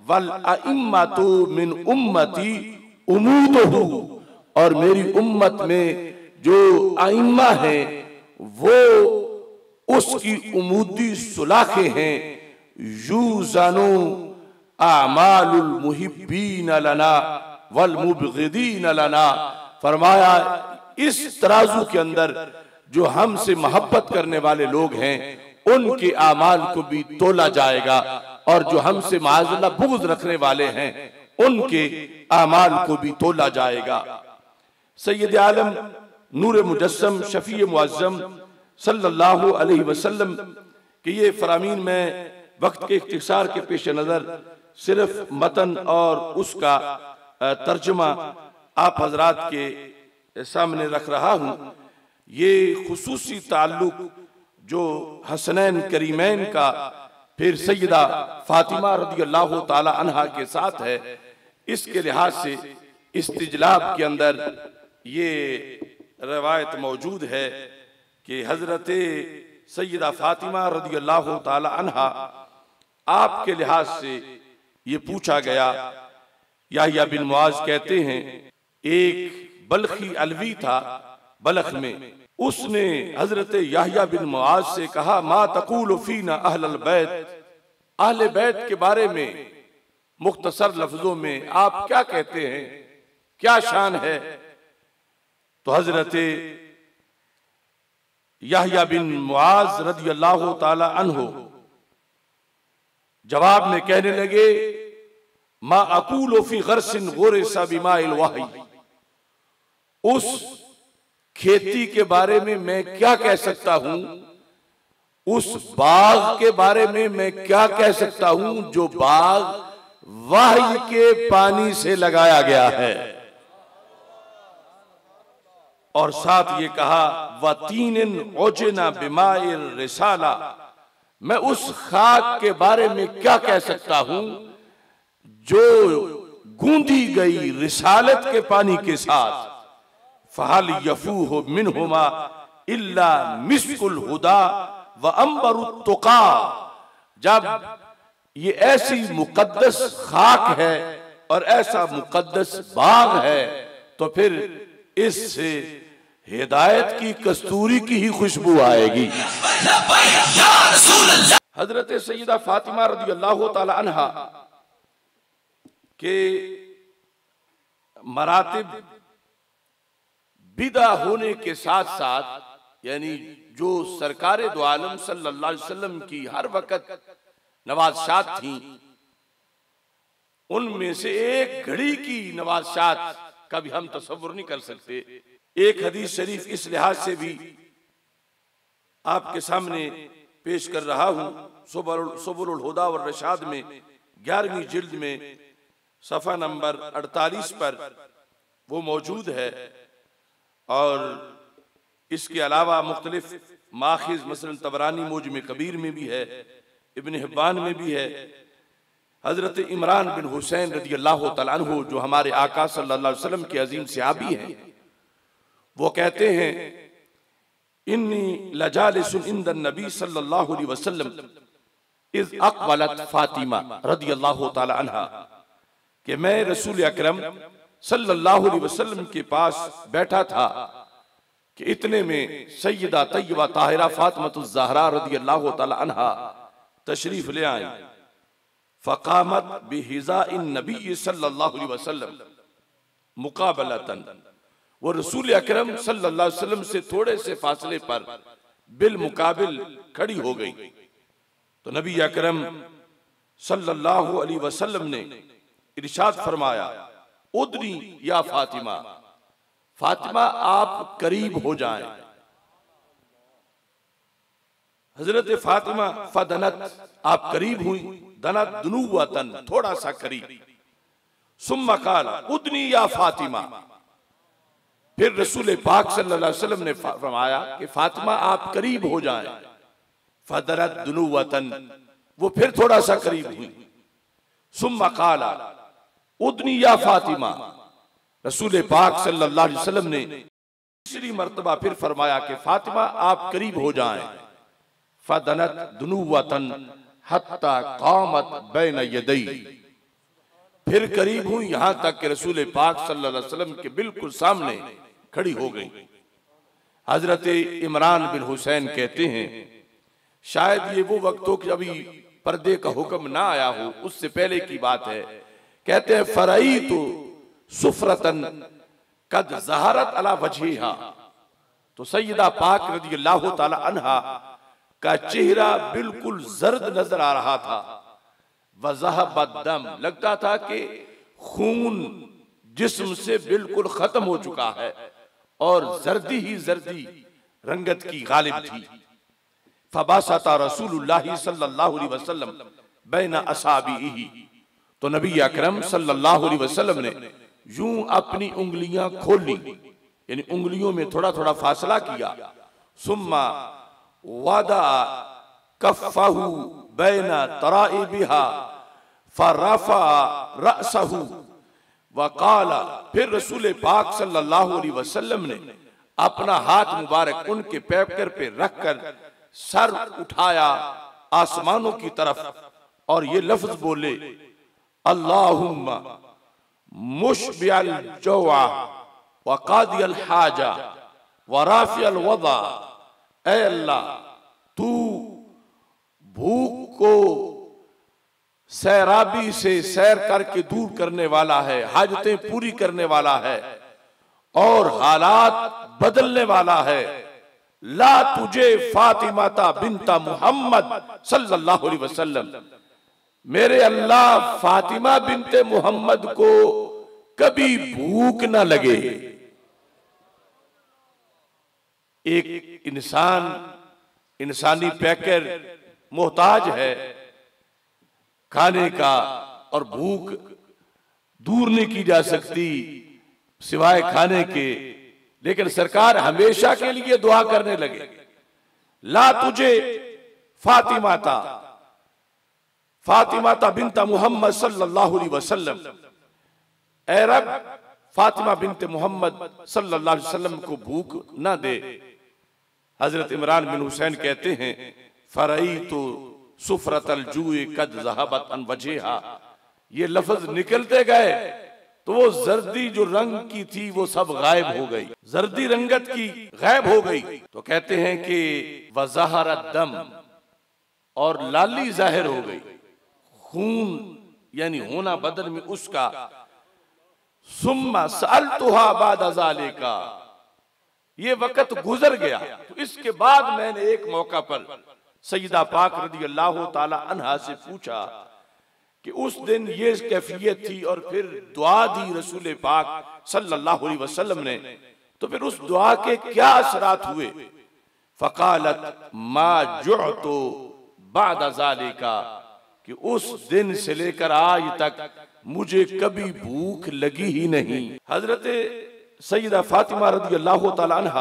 वल अइम्मतु मिन उम्मती उमूदुहु, और मेरी उम्मत में जो आइम्मा हैं वो उसकी उमूदी सुलाखे हैं। यूज़नु आमालुल मुहिब्बीन लना वल मुबग़िदीन लना, फरमाया इस तराजू के अंदर जो हमसे मोहब्बत करने वाले लोग हैं उनके आमाल को भी तोला जाएगा, और जो हमसे माज़अल्लाह बुग़्ज़ रखने वाले हैं उनके आमाल को भी तोला जाएगा। सैयद आलम नूर मुजस्सम शफी मुअज़्ज़म सल्लल्लाहु अलैहि वसल्लम के ये फरामीन में वक्त के इख्तिसार के पेश नज़र सिर्फ मतन और उसका तर्जुमा आप हजरात के सामने रख रहा हूँ। ये खुसूसी ताल्लुक जो हसनैन करीमैन का फिर सैयदा फातिमा रदियल्लाहु ताला अन्हा के साथ है, इसके लिहाज से इस्तिजलाब के अंदर ये रवायत मौजूद है कि हजरत सैयदा फातिमा रदियल्लाहु ताला अन्हा आपके लिहाज से ये पूछा गया। याह्या बिन मुआज कहते हैं एक बल्खी अलवी था बलख में, उसने हजरत याह्या बिन मुआज से कहा मा तक़ूलु फ़ीना अहलल बैत, अहले बैत के बारे में मुख्तसर लफ्जों में आप क्या कहते हैं, क्या शान है। तो हजरत याह्या बिन मुआज रदियल्लाहु ताला अन्हु जवाब में कहने लगे मा अक़ूलु फ़ी ग़र्सिन ग़ुरिसा बिमाइल वही, उस खेती के बारे में मैं क्या कह सकता हूं, उस बाग के बारे में मैं क्या कह सकता हूं जो बाग वही के पानी से लगाया गया है। और साथ ये कहा वतीनिन उजना बिमाइल रिसाला, मैं उस खाक के बारे में क्या कह सकता हूं जो गूंदी गई रिसालत के पानी के साथ। फहल यफूह मिनहुमा इल्ला मिस्कुल हुदा व अंबरुत तुका, जब ये ऐसी मुकद्दस खाक है और ऐसा मुकद्दस बाग है तो फिर इससे हिदायत की कस्तूरी की ही खुशबू आएगी। हजरत सैयदा फातिमा रदियल्लाहु ताला अन्हा के मरातिब बिदा होने के साथ साथ, यानी जो सरकारे दो आलम सल्लल्लाहु अलैहि वसल्लम की हर वक्त नवाज़शात थी, उनमें से एक घड़ी की नवाज़शात का भी हम तसव्वुर नहीं कर सकते। एक हदीस शरीफ इस लिहाज से भी आपके सामने पेश कर रहा हूं, सुबुलुल हुदा और रशाद में 11वीं जिल्द में सफ़ा नंबर 48 पर वो मौजूद है। और इसके अलावा मुख्तलिफ माखिज मसलन तबरानी मौजम कबीर में भी है, इब्न हिब्बान में भी है। हजरत इमरान बिन हुसैन रदियल्लाहु तआला अन्हु जो हमारे आका सल्लल्लाहु अलैहि वसल्लम के अजीम सहाबी हैं, वो कहते हैं इन्नी लजालिसुन इंदन नबी सल्लल्लाहु अलैहि वसल्लम इज़ अक़बलत फातिमा रदियल्लाहु तआला अन्हा, कि मैं रसूल अकरम सल्लल्लाहु अलैहि वसल्लम के पास बैठा था कि इतने में सैयदा तय्यबा ताहिरा फातिमतुज़ ज़हरा रदियल्लाहु तआला अन्हा तशरीफ ले आई। फ़क़ामत बिहिज़ाइन नबी सल्लल्लाहु अलैहि वसल्लम मुक़ाबलतन, वो रसूल अकरम सल्लल्लाहु अलैहि वसल्लम से थोड़े से फासले पर बिल मुकाबिल खड़ी हो गई। तो नबी अकरम सल्लल्लाहु अलैहि वसल्लम ने इरशाद फरमाया उदनी या फातिमा, फातिमा आप करीब हो जाएं। हजरत फातिमा फदनत, आप करीब हुई, दनत दुनुवतन, थोड़ा सा करीब। सुम्मा काला उदनी या फातिमा, फिर रसूल पाक सल्लल्लाहु अलैहि वसल्लम ने फरमाया कि फातिमा आप करीब हो जाएं। फदनत दुनुवतन, वो फिर थोड़ा सा करीब हुई। सुम्मा काला उदनी या फातिमा, रसूल पाक सल्लल्लाहु अलैहि वसल्लम ने तीसरी मर्तबा फिर फरमाया कि फातिमा आप करीब हो जाएं। फदनत दुनुवतन हत्ता कामत बैन यदई, फिर करीब हुई, यहां तक कि रसूल पाक सल्लल्लाहु अलैहि वसल्लम के बिल्कुल सामने खड़ी हो गई। हजरत इमरान बिन हुसैन कहते हैं शायद ये वो वक्त हो कि अभी पर्दे का हुक्म ना आया हो, उससे पहले की बात है। कहते हैं फराई तो सुफरतन कद ज़हरत अला वजहिहा, तो सैयदा पाक रज़ियल्लाहु ताला अन्हा का चेहरा बिल्कुल जर्द नजर आ रहा था। वज़हबद दम, लगता था कि खून जिस्म से बिल्कुल खत्म हो चुका है और जर्दी ही जर्दी रंगत की गालिब थी। फबासता रसूलुल्लाह सल्लल्लाहु अलैहि वसल्लम बैना असाबिही, तो नबी अकरम सल्लल्लाहु अलैहि वसल्लम ने यूं अपनी उंगलियां खोल ली, यानी उंगलियों में थोड़ा थोड़ा फासला किया। सुम्मा वादा कफ़हु बैना तराइबिहा फरफ़ा रअसहु वक़ाला, फिर रसूल पाक सल्लल्लाहु अलैहि वसल्लम ने अपना हाथ मुबारक उनके पैकर पे रखकर सर उठाया आसमानों की तरफ और ये लफ्ज बोले अल्लाहुम्मा मुशबिअल जौआ व कादियल हाजा व राफिअल वदा, ऐ अल्लाह तू भूख को सैराबी से सैर करके दूर करने वाला है, हाजतें पूरी करने वाला है और हालात बदलने वाला है। ला तुझे फातिमाता बिनता मुहम्मद सल्लल्लाहु अलैहि वसल्लम, मेरे अल्लाह फातिमा बिनते मुहम्मद को कभी भूख ना लगे। एक इंसान इंसानी पैकर मोहताज है खाने का और भूख दूर नहीं की जा सकती सिवाय खाने के, लेकिन सरकार हमेशा के लिए दुआ करने लगे ला तुझे फातिमाता बिनता मुहम्मद सल्लल्लाहु अलैहि वसल्लम, ऐ रब फातिमा बिनते मोहम्मद सल्लल्लाहु अलैहि वसल्लम को भूख ना दे। हजरत इमरान बिन हुसैन कहते हैं फरई तो सुफरतल जुए कद ज़हबत अन वजहिहा, ये लफ्ज निकलते गए तो वो जर्दी जो रंग की थी वो सब गायब हो गई, जर्दी रंगत की गायब हो गई। तो कहते हैं कि वज़हरत दम, और लाली जाहिर हो गई, खून यानी होना बदन में उसका। सुम्मा सअलतुहा बाद ज़ालिका, ये वक्त गुजर गया तो इसके बाद मैंने एक मौका पर सैयदा पाक रज़ियल्लाहु ताला अन्हा से पूछा कि उस दिन ये कैफियत थी और फिर दुआ दी रसूल पाक सल्लल्लाहु अलैहि वसल्लम ने, तो फिर उस दुआ के क्या असरात हुए। फ़क़ालत मा जुअतु बाद ज़ालिका, कि उस दिन से लेकर आज तक मुझे कभी भूख लगी ही नहीं। हजरत सैयदा फातिमा रज़ियल्लाहु ताला अन्हा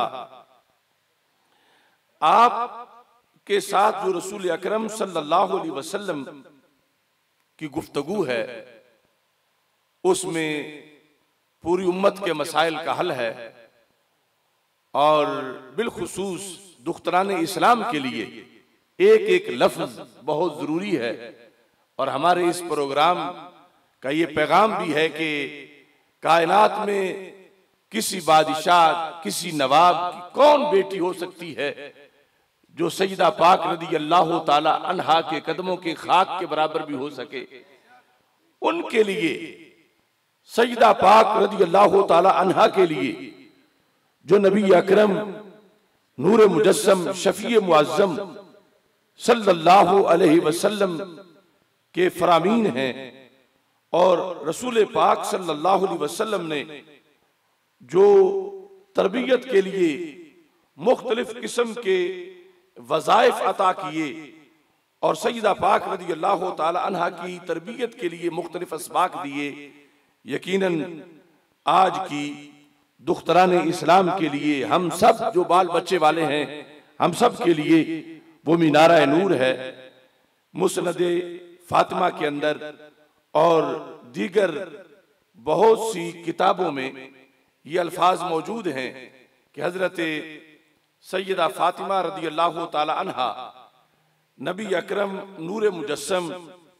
आप के साथ जो रसूल अकरम सल्लल्लाहु अलैहि वसल्लम की गुफ्तगू है उसमें पूरी उम्मत के मसाइल का हल है और बिलखुसूस दुख्तरान इस्लाम के लिए एक एक लफ्ज बहुत जरूरी है। और हमारे इस प्रोग्राम का ये पैगाम भी है कि कायनात में किसी बादशाह किसी नवाब की कौन बेटी हो सकती है जो सैयदा पाक रज़ियल्लाहु ताला अन्हा के कदमों के खाक के बराबर भी हो सके। उनके लिए सैयदा पाक रज़ियल्लाहु ताला अन्हा के लिए जो नबी अकरम नूर मुजस्सम शफी मुअज़्ज़म सल्लल्लाहु अलैहि वसल्लम के फरामीन हैं और रसूल पाक सल्लल्लाहु अलैहि वसल्लम ने जो तरबियत के लिए मुख्तलिफ किस्म के वज़ाइफ अता किए और सैयदा पाक रज़ियल्लाहु ताला अन्हा की तरबियत के लिए मुख्तलिफ असबाक दिए, यकीनन आज की दुख्तरान इस्लाम के लिए हम सब जो बाल बच्चे वाले हैं हम सब के लिए वो मीनारा नूर है। मुस्नद फातिमा के अंदर और दीगर बहुत सी किताबों में ये अल्फाज मौजूद हैं कि हजरत सैयदा फातिमा रज़ियल्लाहु ताला अन्हा नबी अकरम नूर मुजस्सम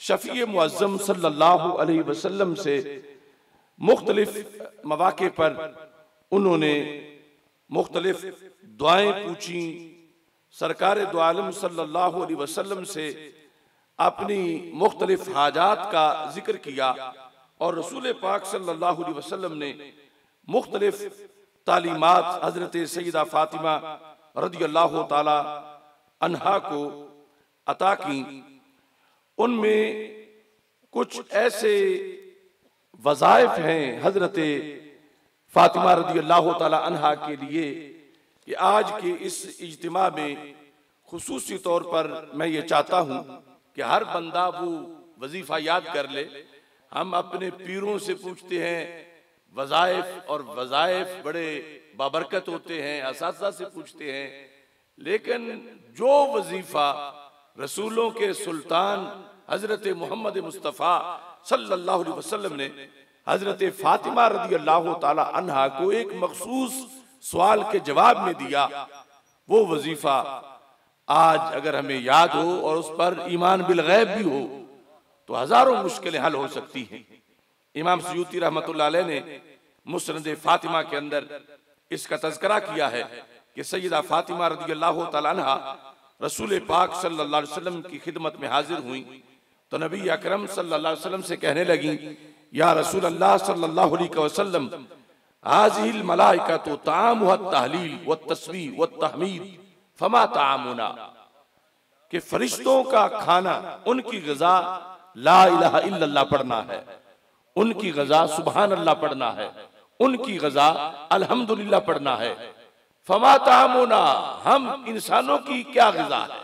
शफी मुअज्जम सल्लल्लाहु अलैहि वसल्लम से मुख्तलिफ मौके पर उन्होंने मुख्तलिफ दुआएं पूछी। सरकार दो आलम सल्लल्लाहु अलैहि वसल्लम से अपनी मुख्तलिफ हाजात का जिक्र किया और रसूल पाक सल्लल्लाहु अलैहि वसल्लम ने मुख्तलिफ तालीमात हजरत सैयदा फातिमा रदियल्लाहु ताला अन्हा को अता की। उनमें कुछ ऐसे वज़ाइफ हैं हजरत फातिमा रदियल्लाहु ताला अन्हा के लिए कि आज के इस इज्तिमा में खुसूसी तौर पर मैं ये चाहता हूँ कि हर बंदा वो वजीफा याद कर ले। हम अपने पीरों से पूछते हैं वज़ाइफ, और वज़ाइफ बड़े बाबरकत होते हैं, असातिज़ा से पूछते हैं, लेकिन जो वजीफा रसूलों के सुल्तान हजरत मोहम्मद मुस्तफ़ा सल्लल्लाहु अलैहि वसल्लम ने हजरत फातिमा रदियल्लाहु ताला अन्हा को एक मखसूस सवाल के जवाब में दिया, वो वजीफा आज अगर हमें याद हो और उस पर ईमान बिल गैब भी हो तो हजारों मुश्किलें हल हो सकती हैं। इमाम सयूती रहमतुल्लाह अलैह ने मुस्नद फातिमा के अंदर इसका तज़किरा किया है कि सैयदा फातिमा रदियल्लाहु ताला अन्हा रसूल पाक सल्लल्लाहु अलैहि वसल्लम की खिदमत में हाजिर हुई तो नबी अकरम सल्लल्लाहु अलैहि वसल्लम से कहने लगी, या रसूल अल्लाह सल्लल्लाहु अलैहि वसल्लम, हाज़िहिल मलाइकतु तामुहा तहलील व तस्बीह व तहमीद फमा तामुना, कि फरिश्तों का खाना, उनकी ग़िज़ा ला इलाहा इल्लल्लाह पढ़ना है, उनकी ग़िज़ा सुबहान अल्लाह पढ़ना है, उनकी ग़िज़ा अल्हम्दुलिल्लाह पढ़ना है। फमा तामुना, हम इंसानों की क्या ग़िज़ा है?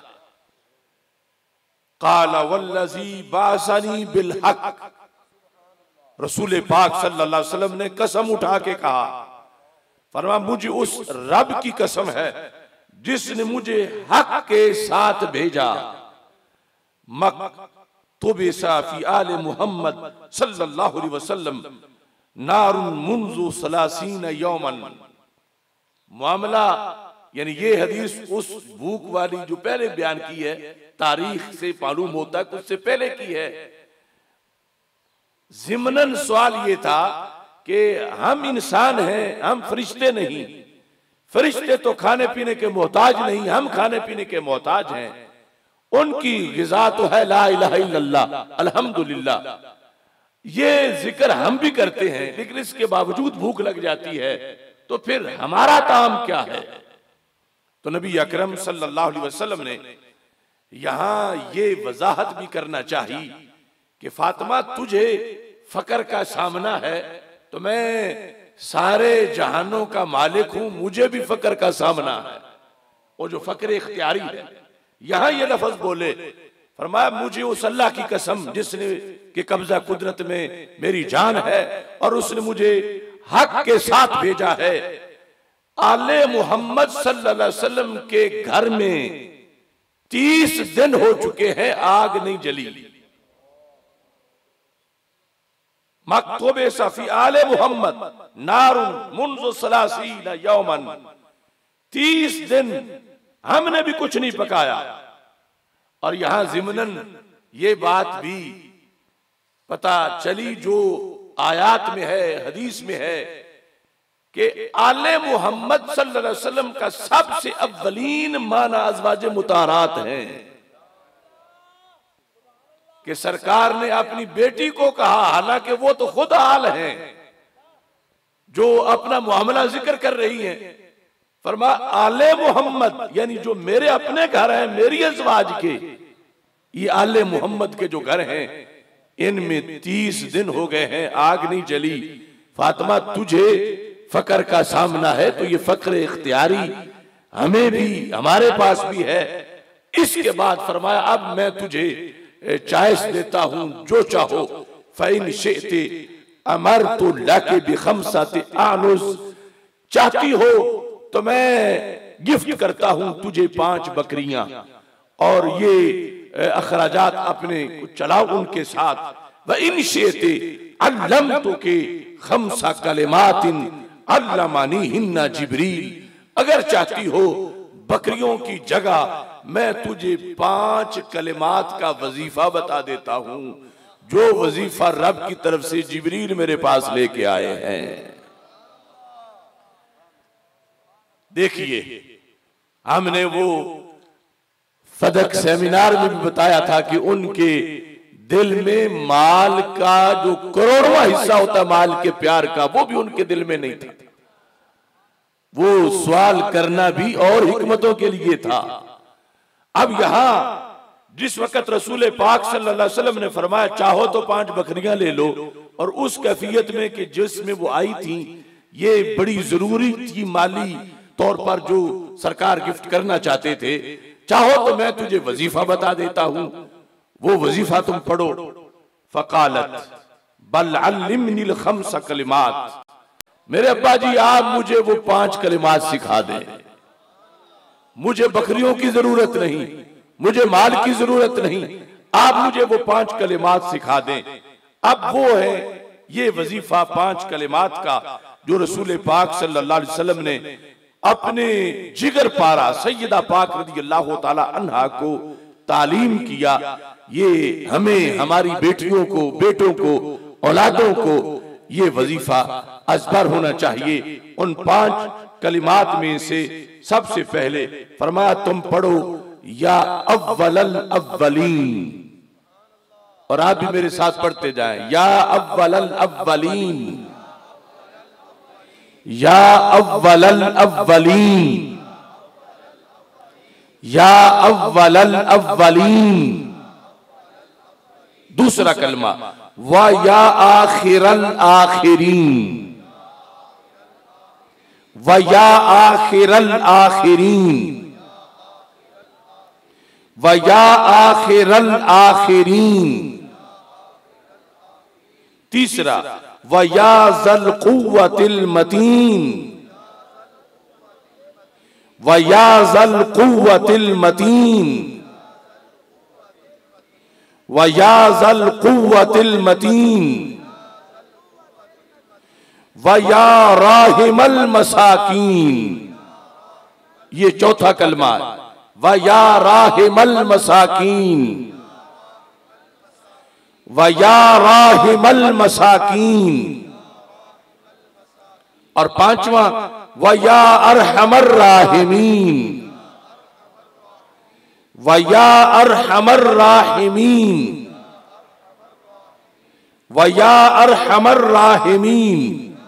क़ाला वल्लज़ी बाअसनी बिल हक़, रसूल पाक सल्लल्लाहु अलैहि वसल्लम ने कसम उठा के कहा, फरमा मुझे उस रब की कसम है जिसने मुझे हक के साथ भेजा। मक्तुबिसा फी आले मोहम्मद सल्लल्लाहु अलैहि वसल्लम नारुन मुंज़ु सलासीन यौमन। मामला यानी ये हदीस उस भूख वाली जो पहले बयान की है, तारीख से मालूम होता है कुछ से पहले की है। ज़िमनन सवाल ये था कि हम इंसान हैं, हम फरिश्ते नहीं। फरिश्ते तो खाने पीने के मोहताज नहीं, हम खाने पीने के मोहताज हैं। उनकी ग़िज़ा तो है ला इलाहा इल्लल्लाह अल्हम्दुलिल्लाह। ये जिक्र हम भी करते हैं, लेकिन इसके बावजूद भूख लग जाती है, तो फिर हमारा काम क्या है? तो नबी अकरम सल्लल्लाहु अलैहि वसल्लम ने यहां ये वजाहत भी करना चाहिए कि फातिमा तुझे फकर का सामना है, तो मैं सारे जहानों का मालिक हूं, मुझे भी फकर का सामना है। वो जो फकर इख्तियारी है, यहां ये लफ्ज बोले, फरमाया मुझे उस अल्लाह की कसम जिसने के कब्जा कुदरत में मेरी जान है और उसने मुझे हक के साथ भेजा है। आले मोहम्मद सल्लल्लाहु अलैहि वसल्लम के घर में 30 दिन हो चुके हैं, आग नहीं जली। मक्तूबे सफी आले मोहम्मद नारुन मुंज़ु सलासीन यौमन, 30 दिन हमने भी कुछ नहीं पकाया। और यहां ज़िमनन ये बात भी पता चली जो आयात में है, हदीस में है, कि आले मोहम्मद सल्लल्लाहु अलैहि वसल्लम का सबसे अव्वलीन माना अज़वाजे मुताहरात हैं, कि सरकार ने अपनी बेटी को कहा, हालांकि वो तो खुद आल हैं जो अपना मामला जिक्र कर रही हैं। फरमा आले मोहम्मद यानी जो मेरे अपने घर हैं, मेरी अज़वाज के, ये आले मोहम्मद के जो घर हैं, इनमें 30 दिन हो गए हैं, आग नहीं जली। फातिमा तुझे फकर का सामना है, तो ये फकर इख्तियारी हमें भी, हमारे पास भी है। इसके बाद फरमाया अब मैं तुझे चॉइस देता हूं, जो चाहो। फ़इन शिअति अमरतु लकी बिखमसति आनुस, चाहती हो तो मैं गिफ्ट करता हूं तुझे 5 बकरियां, और ये अखराजात अपने चलाओ उनके साथ। व इन शिअति अल्लमतुकी खमसा कलिमातिन अल्लमानीहिन्ना जिब्रील, अगर चाहती हो बकरियों की जगह मैं तुझे 5 कलिमात का वजीफा बता देता हूं, जो वजीफा रब की तरफ से जिब्रील मेरे पास लेके आए हैं। देखिए, हमने वो फदक सेमिनार में भी बताया था कि उनके दिल में माल का जो करोड़वां हिस्सा होता माल के प्यार का, वो भी उनके दिल में नहीं था। वो सवाल करना भी और हिकमतों के लिए था। अब यहां जिस वक्त रसूल पाक सल्लल्लाहु अलैहि वसल्लम ने फरमाया चाहो तो 5 बकरियां ले लो, और उस कैफियत में कि जिसमें वो आई थी ये बड़ी जरूरी थी, माली तौर पर जो सरकार गिफ्ट करना चाहते थे, चाहो तो मैं तुझे वजीफा बता देता हूं, वो वजीफा तुम पढ़ो। फकालत बल अल्लिमनिल खम्स कलिमात, मेरे अब्बा जी आप मुझे वो 5 कलिमात सिखा दें, मुझे बकरियों की जरूरत नहीं, मुझे माल की जरूरत नहीं, आप मुझे वो 5 कलिमात सिखा दें। अब वो है ये वजीफा 5 कलिमात का जो रसूल पाक सल्लल्लाहु अलैहि वसल्लम ने अपने जिगर पारा सैयदा पाक रज़ियल्लाहु ताला अन्हा को तालीम किया। ये हमें हमारी बेटियों को, बेटों को, औलादों को ये वजीफा अज़बर होना चाहिए। उन 5 कलिमात में से सबसे पहले फरमाया तुम पढ़ो या अव्वलल अव्वलीन, और आप भी मेरे साथ पढ़ते जाएं, या अव्वलल अव्वलीन, या अव्वलल अव्वलीन, या अव्वलल अव्वलीन। दूसरा कलमा व या आखिरल आखिरीन, व या आखिरल आखिरीन, व या आखिरल आखिरीन। तीसरा व या ज़ल कुव्वतिल मतीन, व या ज़ल कुव्वतिल मतीन, व या ज़ल कुव्वतिल मतीन, व या राहिमल मसाकीन। ये चौथा कलमा है, व या राहिमल मसाकीन, व या राहिमल मसाकीन। और 5वां व या अरहमर राहिमीन, व या अरहमर राहिमीन, व या अरहमर राहिमीन।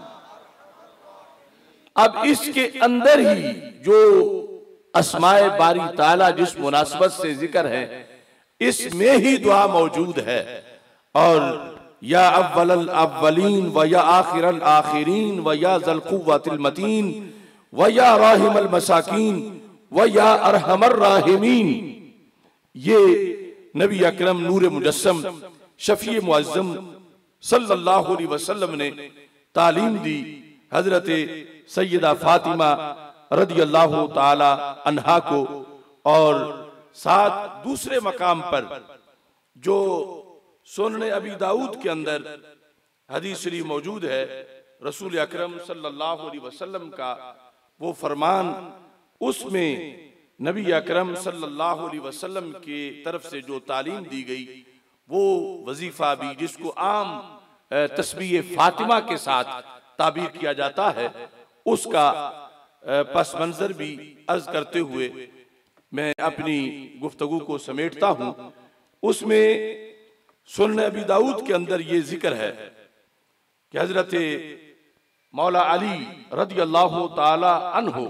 अब इसके अंदर ही जो अस्माए बारी ताला जिस मुनासबत से जिक्र है, इसमें ही दुआ मौजूद है। और या अव्वलल अव्वलीन, व या आखिरल आखिरीन, व या ज़ल कुव्वतिल मतीन, व या राहिमल मसाकीन, व या अरहमर राहिमीन। ये नबी अकरम नूर मुजस्सम शफी मुअज़्ज़म सल्लल्लाहु अलैहि वसल्लम ने तालीम दी हजरत सैयदा फातिमा रदियल्लाहु ताला अन्हा को। और साथ दूसरे मकाम पर जो सुनने अबी दाऊद के अंदर हदीस शरीफ मौजूद है, रसूल अकरम सल्लल्लाहु अलैहि वसल्लम का वो फरमान, उसमें नबी अकरम सल्लल्लाहु अलैहि वसल्लम की तरफ से जो तालीम दी गई, वो वजीफा भी जिसको आम तस्बीह फातिमा के साथ ताबीर किया जाता है, उसका पस मंजर भी अर्ज करते हुए मैं अपनी गुफ्तगू को समेटता हूं। उसमें सुनन अबी दाऊद के अंदर ये जिक्र है कि हजरत मौला अली रज़ियल्लाहु ताला अन्हु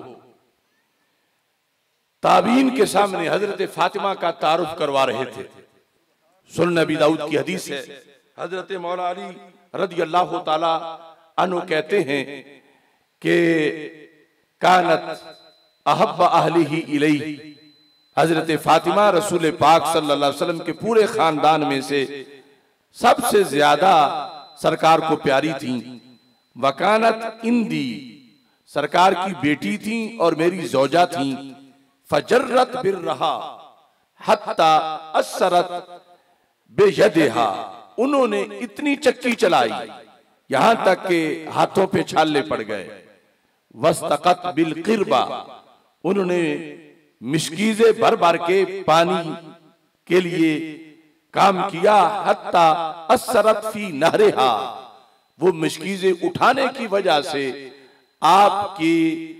ताबीन के सामने हजरत फातिमा का तारुफ करवा रहे थे। सुनन अबी दाऊद की हदीस है, हजरत मौला अली रज़ियल्लाहु ताला अन्हु कहते हैं कि कानत अहब्ब अहलिही इलैहि, हजरत फातिमा रसूल पाक सल्लल्लाहु अलैहि वसल्लम के पूरे खानदान में से सबसे ज्यादा सरकार को प्यारी थी। वकानत इंदी, सरकार की बेटी थी और मेरी जौजा थी। फजर्रत बिर्रहा हत्ता असरत बेयदिहा, उन्होंने इतनी चक्की चलाई यहां तक के हाथों पे छाले पड़ गए। वस्तकत बिल क़िरबा, उन्होंने मिशकीज़े भर भर के पानी के लिए काम किया, हत्ता असरत फी नहरिहा, वो मिशकीज़े उठाने की वजह से आपकी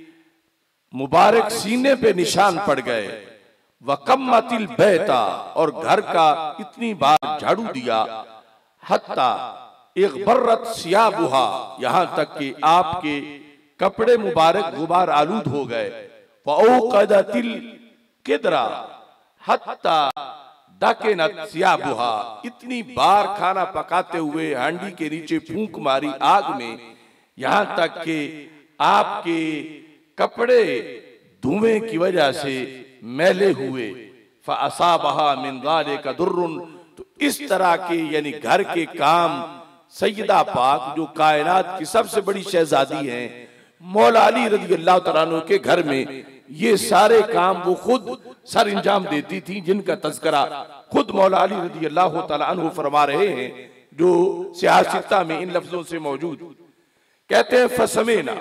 मुबारक सीने पे निशान पड़ गए। वकम्मतिल बैता, और घर का इतनी बार झाड़ू दिया, हत्ता एक बर्रत सियाबुहा, यहां तक कि आपके कपड़े मुबारक गुबार आलूद हो गए। वऔक़दतिल किदरा हत्ता दाकिनत सियाबुहा, इतनी बार खाना पकाते हुए हांडी के नीचे फूंक मारी आग में, यहां तक कि आपके कपड़े धुएं की वजह से मैले हुए। फ़असाबहा मिन ज़ालिका दुर्रुन, तो इस तरह के यानी घर के काम सैयदा पाक जो कायनात की सबसे बड़ी शहजादी हैं, मौला अली रज़ी अल्लाह तआला अन्हु के घर में ये सारे काम वो खुद सर अंजाम देती थी, जिनका तज़किरा खुद मौला अली रज़ी अल्लाह तआला अन्हु फरमा रहे हैं, जो सियासता में इन लफ्जों से मौजूद। कहते हैं फसमेना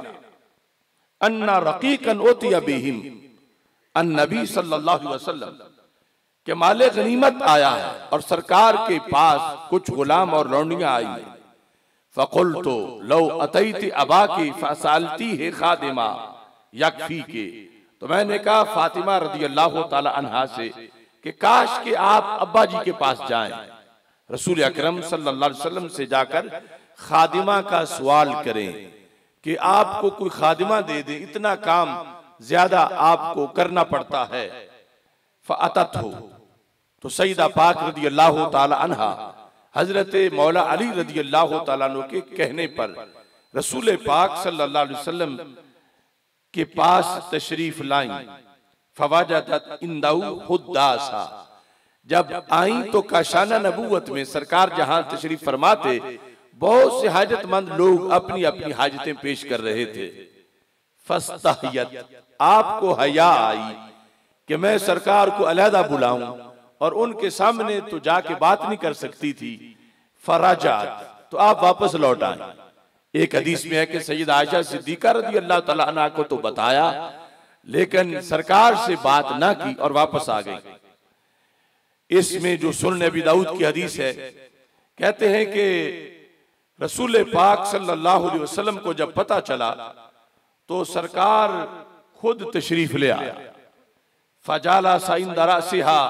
अन्ना रकीकन उतिया बिहिम अन्नबी सल्लल्लाहु अलैहि वसल्लम, के माले गनीमत आया है और सरकार के पास कुछ गुलाम और लौंडियां आई हैं। फ़क़ुल्तु लौ अतैति अबा की फ़सालती है खादिमा यकफी के, तो मैंने कहा फातिमा रज़ी अल्लाह ताला अन्हा से कि काश कि आप अब्बा जी के पास जाएं, रसूल अकरम सल्लल्लाहु अलैहि वसल्लम से जाकर खादिमा का सवाल करें कि आपको कोई खादिमा दे दे, इतना काम ज्यादा आपको करना पड़ता है। फ़अतत हो, तो सईदा पाक रज़ी अल्लाह ताला अन्हा हजरत मौला अली रज़ी अल्लाह ताला अन्हु के कहने पर रसूल पाक सल्लल्लाहु अलैहि वसल्लम के पास तशरीफ लाई। फवाजदत इंदहु हुद्दासा, जब आई तो काशाना नबूवत में सरकार जहां तशरीफ फरमाते बहुत से हाजतमंद लोग अपनी अपनी हाजतें पेश कर रहे थे। फस्तहियत, आपको हया आई कि मैं सरकार को अलहदा बुलाऊं और उनके सामने तो जाके बात नहीं कर सकती थी। फराजात, तो आप वापस लौट आए। एक हदीस में है कि सैयदा आयशा सिद्दीका रज़ी अल्लाह तआला अन्हा को तो बताया, लेकिन सरकार से बात ना की और वापस आ गई। इसमें जो सुनन अबी दाऊद की हदीस है, कहते हैं कि रसूल पाक सल्लल्लाहु अलैहि वसल्लम को जब पता चला तो सरकार खुद तशरीफ ले आया। फजाला साइन दरा सिहा,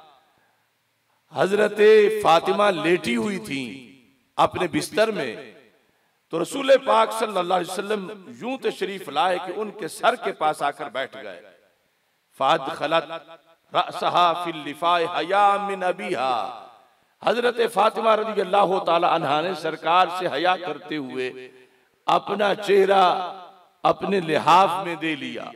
हजरत फातिमा लेटी हुई थी अपने बिस्तर में, तो रसूल पाक सल्लल्लाहु अलैहि वसल्लम यूं तशरीफ लाए कि उनके सर के पास आकर बैठ गए। फादखलत रअसहा फिल लिफाए हया मिन अबीहा, हजरत फातिमा रज़ी अल्लाह ताला अन्हा ने सरकार से हया करते हुए अपना चेहरा अपने लिहाफ में दे लिया।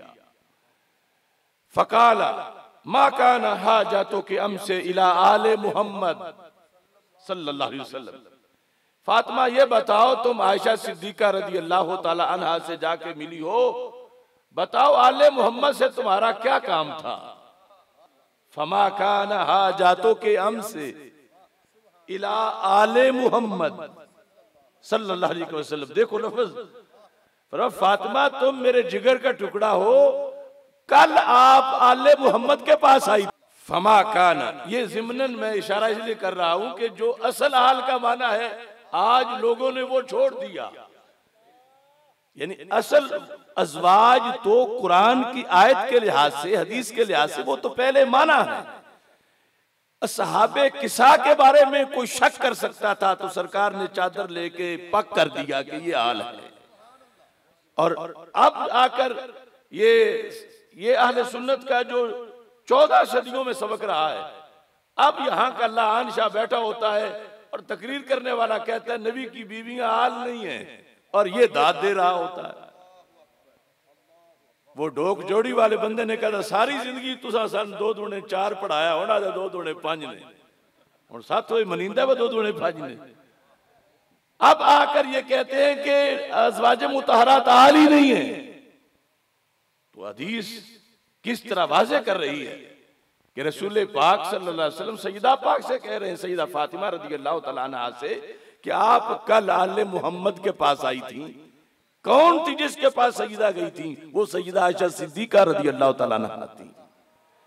फकाला मा काना हाजतो के अमसे इला आले मुहम्मद सल्लल्लाहु अलैहि वसल्लम, फातिमा ये बताओ तुम आयशा सिद्दीका रज़ी अल्लाह ताला अन्हा से जाके मिली हो, बताओ आले मोहम्मद से तुम्हारा क्या काम था। फमा काना हाजतो के अमसे इला आले मुहम्मद सल्लल्लाहु अलैहि वसल्लम, देखो लफ्ज़, फातिमा तुम मेरे जिगर का टुकड़ा हो, कल आप आले मोहम्मद के पास आई। फमा काना, ये ज़िम्नन मैं इशारा इसलिए कर रहा हूं कि जो असल हाल का माना है आज लोगों ने वो छोड़ दिया। यानी असल अज़वाज तो कुरान की आयत के लिहाज से, हदीस के लिहाज से वो तो पहले माना है। असहाबे किसा के बारे में कोई शक कर सकता था तो सरकार ने चादर लेके पक कर दिया कि ये हाल है। और अब आकर ये अहले सुन्नत का जो 14 सदियों में सबक रहा है, अब यहाँ का लान शाह बैठा होता है और तकरीर करने वाला कहता है नबी की बीवियां हाल नहीं है, और ये दाद दे रहा होता है। वो डोक जोड़ी वाले बंदे ने कहा सारी जिंदगी तुसा सन 2 दूने 4 पढ़ाया होना, 2 दूने 5 ने, और साथ ही मनिंदा व 2 दूने 5 ने। अब आकर ये कहते हैं कि अज़वाज मुतहरात हाल ही नहीं है, तो हदीस किस तरह वाज़े कर रही है कि रसूल पाक सल्लल्लाहु अलैहि वसल्लम सईदा पाक से कह रहे हैं, सईदा फातिमा रज़ी अल्लाह तआला अन्हा से, कि आप कल आले मोहम्मद के पास आई थी। कौन थी जिसके पास सईदा गई थी? वो सईदा आयशा सिद्दीका रज़ी अल्लाह तआला अन्हा थी।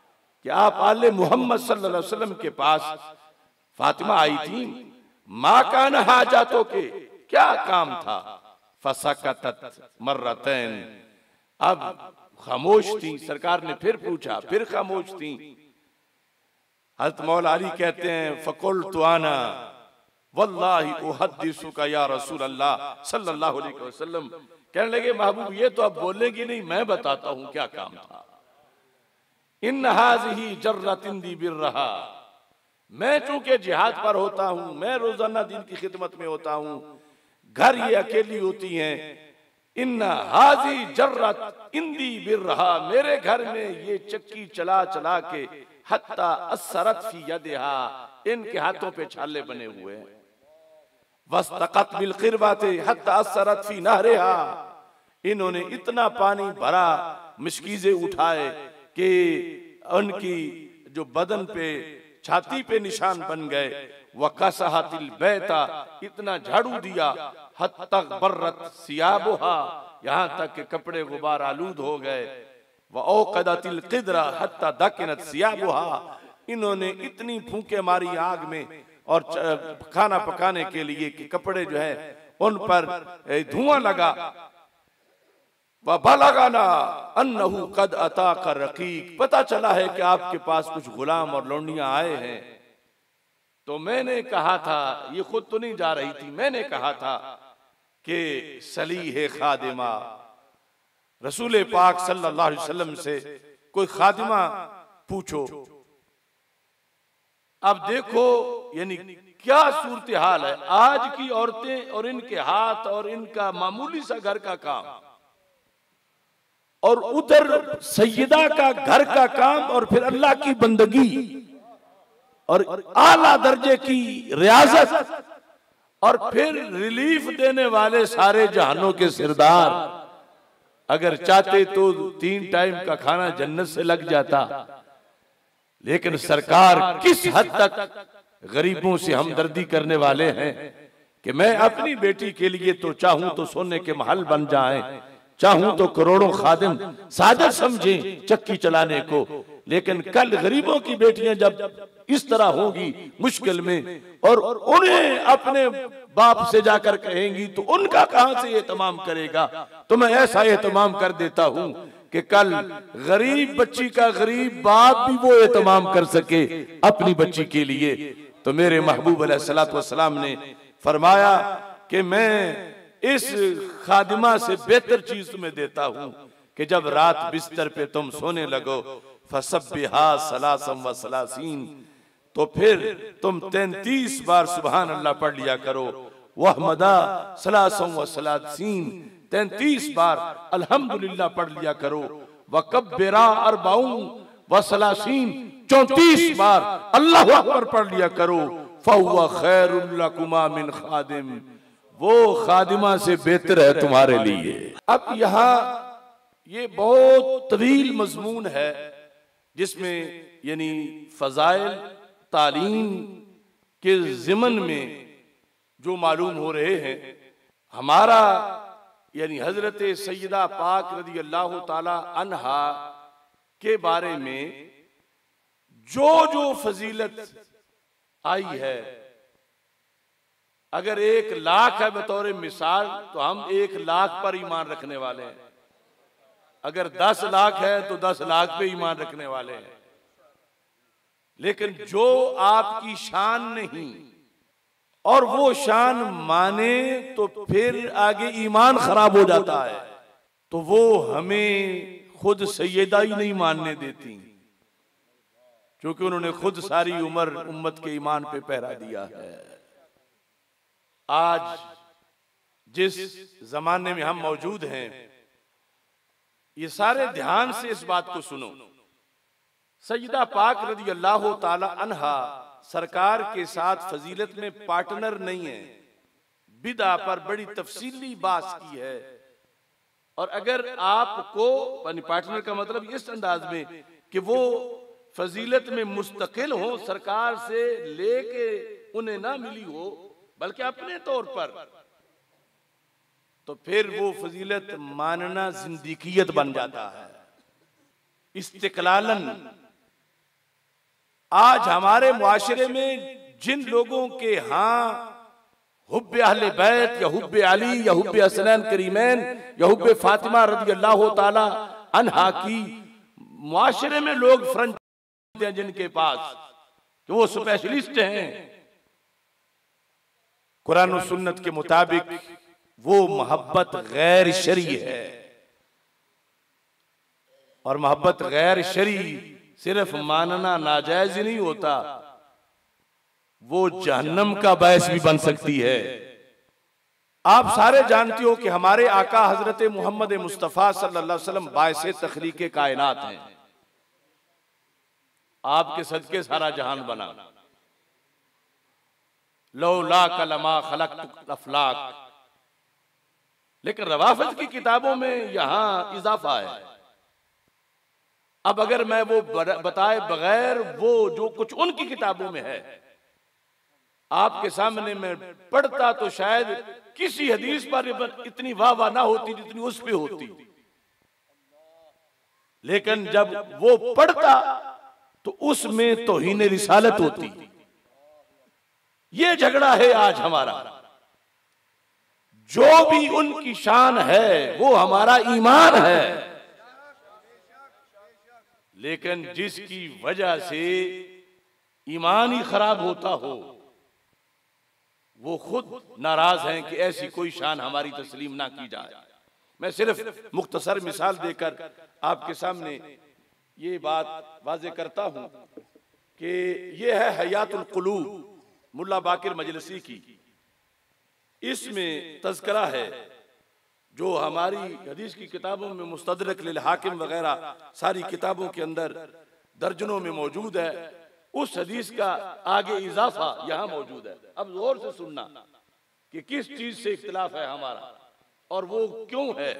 कि आप आले मोहम्मद सल्लल्लाहु अलैहि वसल्लम के पास फातिमा आई थी, माँ कान हाजातों के क्या काम था, फसकतत मर्रतैन, अब खामोश थी। सरकार ने फिर पूछा, फिर खामोश थी। हज़रत मौला अली कहते हैं फ़कुल्तु अना वल्लाहि उहद्दिसुका या रसूल अल्लाह सल्लल्लाहु अलैहि वसल्लम, कहने लगे महबूब ये तो अब बोलेंगी नहीं, मैं बताता हूं क्या काम था। इन हाज़िही जर्रतिन दी बिर्रहा, मैं चूंकि जिहाद पर होता हूं, मैं रोजाना दिन की खिदमत में होता हूं, घर ये अकेली होती हैं। इन हाजी जर्रत इंदी बिर्रहा, मेरे घर में ये चक्की चला चला के हत्ता असरत फी यदिहा, इनके हाथों पे छाले बने हुए हैं। वस्तक़त बिल क़िरबाते हत्ता असरत फी नहरिहा, इन्होंने इतना पानी भरा, मिश्कीज़े उठाए कि उनकी जो बदन पे छाती पे निशान बन गए। वकसहतिल बैता, इतना झाड़ू दिया, हत्ता बर्रत सियाबुहा, यहाँ तक के कपड़े गुबार आलूद हो गए। वऔक़दतिल क़िद्रा हत्ता दकिनत सियाबुहा, इन्होंने इतनी फूंके मारी आग में और खाना पकाने के लिए कि कपड़े जो है उन पर धुआं लगा। वबलगना अन्नहु कद अताका रकीक, पता चला है कि आपके पास कुछ गुलाम और लौंडियां आए हैं। तो मैंने कहा था, ये खुद तो नहीं जा रही थी, मैंने कहा था कि सलीह खादिमा, रसूल पाक सल्लल्लाहु अलैहि वसल्लम से कोई खादिमा पूछो। अब देखो यानी क्या सूरत हाल है आज की औरतें और इनके हाथ और इनका मामूली सा घर का काम, और उधर सैयदा का घर का काम, और फिर अल्लाह की बंदगी और आला दर्जे की रियाजत, और फिर रिलीफ देने वाले सारे जहानों के सिरदार। अगर चाहते तो 3 टाइम का खाना जन्नत से लग जाता, लेकिन सरकार किस हद तक गरीबों से हमदर्दी करने वाले हैं कि मैं अपनी बेटी के लिए तो चाहूं तो सोने के महल बन जाएं, चाहूं तो करोड़ों खादिम सादर समझें चक्की चलाने को, लेकिन कल गरीबों की बेटियां जब इस तरह होगी मुश्किल में और उन्हें अपने बाप से जाकर कहेंगी तो उनका कहां से एहतमाम करेगा। तो मैं ऐसा एहतमाम कर देता हूं कि कल गरीब बच्ची का गरीब बाप भी वो एहतमाम कर सके अपनी बच्ची के लिए। तो मेरे महबूब अलैहिस्सलातु वस्सलाम ने फरमाया कि मैं इस खादिमा से बेहतर चीज तुम्हें देता हूं कि जब रात बिस्तर पे तुम सोने लगो, फसब्बिहा सलासम व सलासीन, तो फिर तुम 33 बार सुभान अल्लाह पढ़ लिया करो, वहमदा सलासम व सलासीन, 33 बार अल्हम्दुलिल्लाह पढ़ लिया करो, वकब्बिरा अरबाउन व सलासीन, 34 बार अल्लाहु अकबर पढ़ लिया करो, फहुवा खैरुल लकुमा मिन खादिम, वो खादिमा से बेहतर है तुम्हारे लिए। अब यहाँ ये बहुत तवील मजमून है जिसमें यानी फजाइल तालीम के ज़िमन में जो मालूम हो रहे हैं, हमारा यानी हजरत सैयदा पाक रज़ी अल्लाह ताला अन्हा के बारे में जो जो फजीलत आई है, अगर 1 लाख है बतौर मिसाल तो हम 1 लाख पर ईमान रखने वाले हैं, अगर 10 लाख है तो 10 लाख पे ईमान रखने वाले हैं। लेकिन जो आपकी शान नहीं और वो शान माने तो फिर आगे ईमान खराब हो जाता है, तो वो हमें खुद सैयदा ही नहीं मानने देती, क्योंकि उन्होंने खुद सारी उम्र उम्मत के ईमान पे पहरा दिया है। आज जिस जमाने में हम मौजूद हैं, ये सारे ध्यान से इस बात को सुनो। सैयदा पाक रज़ी अल्लाह ताला अन्हा सरकार के साथ फजीलत में पार्टनर नहीं है, बिदा पर बड़ी तफसीली बात की है। और अगर आपको पार्टनर का मतलब इस अंदाज में कि वो फजीलत में मुस्तकिल हो, सरकार से लेके उन्हें ना मिली हो बल्कि अपने तौर पर, तो फिर वो फजीलत मानना जिंदगियत बन जाता है। इस्तिकलालन आज हमारे मुआशरे में जिन लोगों के यहाँ हुब्बे अहले बैत या हुब्बे अली या हुब्बे हसनैन करीमैन या हुब्बे फातिमा रज़ी अल्लाह ताला अन्हा की मुआशरे में लोग फ्रंट हैं, जिनके पास कि वो स्पेशलिस्ट हैं, कुरान और सुन्नत के मुताबिक वो मोहब्बत गैर शरई है। और मोहब्बत गैर शरई सिर्फ मानना नाजायज ही नहीं होता, वो जहन्नम का बायस भी बन सकती है। आप सारे जानते हो कि हमारे आका हजरत मोहम्मद मुस्तफ़ा सल्लल्लाहु अलैहि वसल्लम बायसे तखलीक़े कायनात हैं। आपके सदके सारा जहान बना। लौला कलमा खलक़तुल अफ़लाक, लेकिन रवाफ़िज़ की किताबों में यहां इजाफा है। अब अगर मैं वो बताए बगैर वो जो कुछ उनकी किताबों में है आपके सामने मैं पढ़ता तो शायद किसी हदीस पर इतनी वाह ना होती जितनी उस पे होती, लेकिन जब वो पढ़ता तो उसमें तौहीन रिसालत होती। ये झगड़ा है आज हमारा। जो भी उनकी शान है वो हमारा ईमान है, लेकिन जिसकी वजह से ईमान ही खराब होता हो वो खुद नाराज हैं कि ऐसी कोई शान हमारी तस्लीम ना की जाए। मैं सिर्फ मुख्तसर मिसाल देकर आपके सामने ये बात वाज़े करता हूं कि ये है हयातुल कुलूब मुल्ला बाकिर मजलिसी की। इसमें तज़किरा है जो हमारी हदीस की किताबों में मुस्तदरक लिल हाकिम वगैरह सारी किताबों के अंदर दर्जनों में मौजूद है। उस हदीस का आगे इजाफा यहां मौजूद है। अब गौर से सुनना कि किस चीज से इख्तिलाफ है हमारा और वो क्यों है।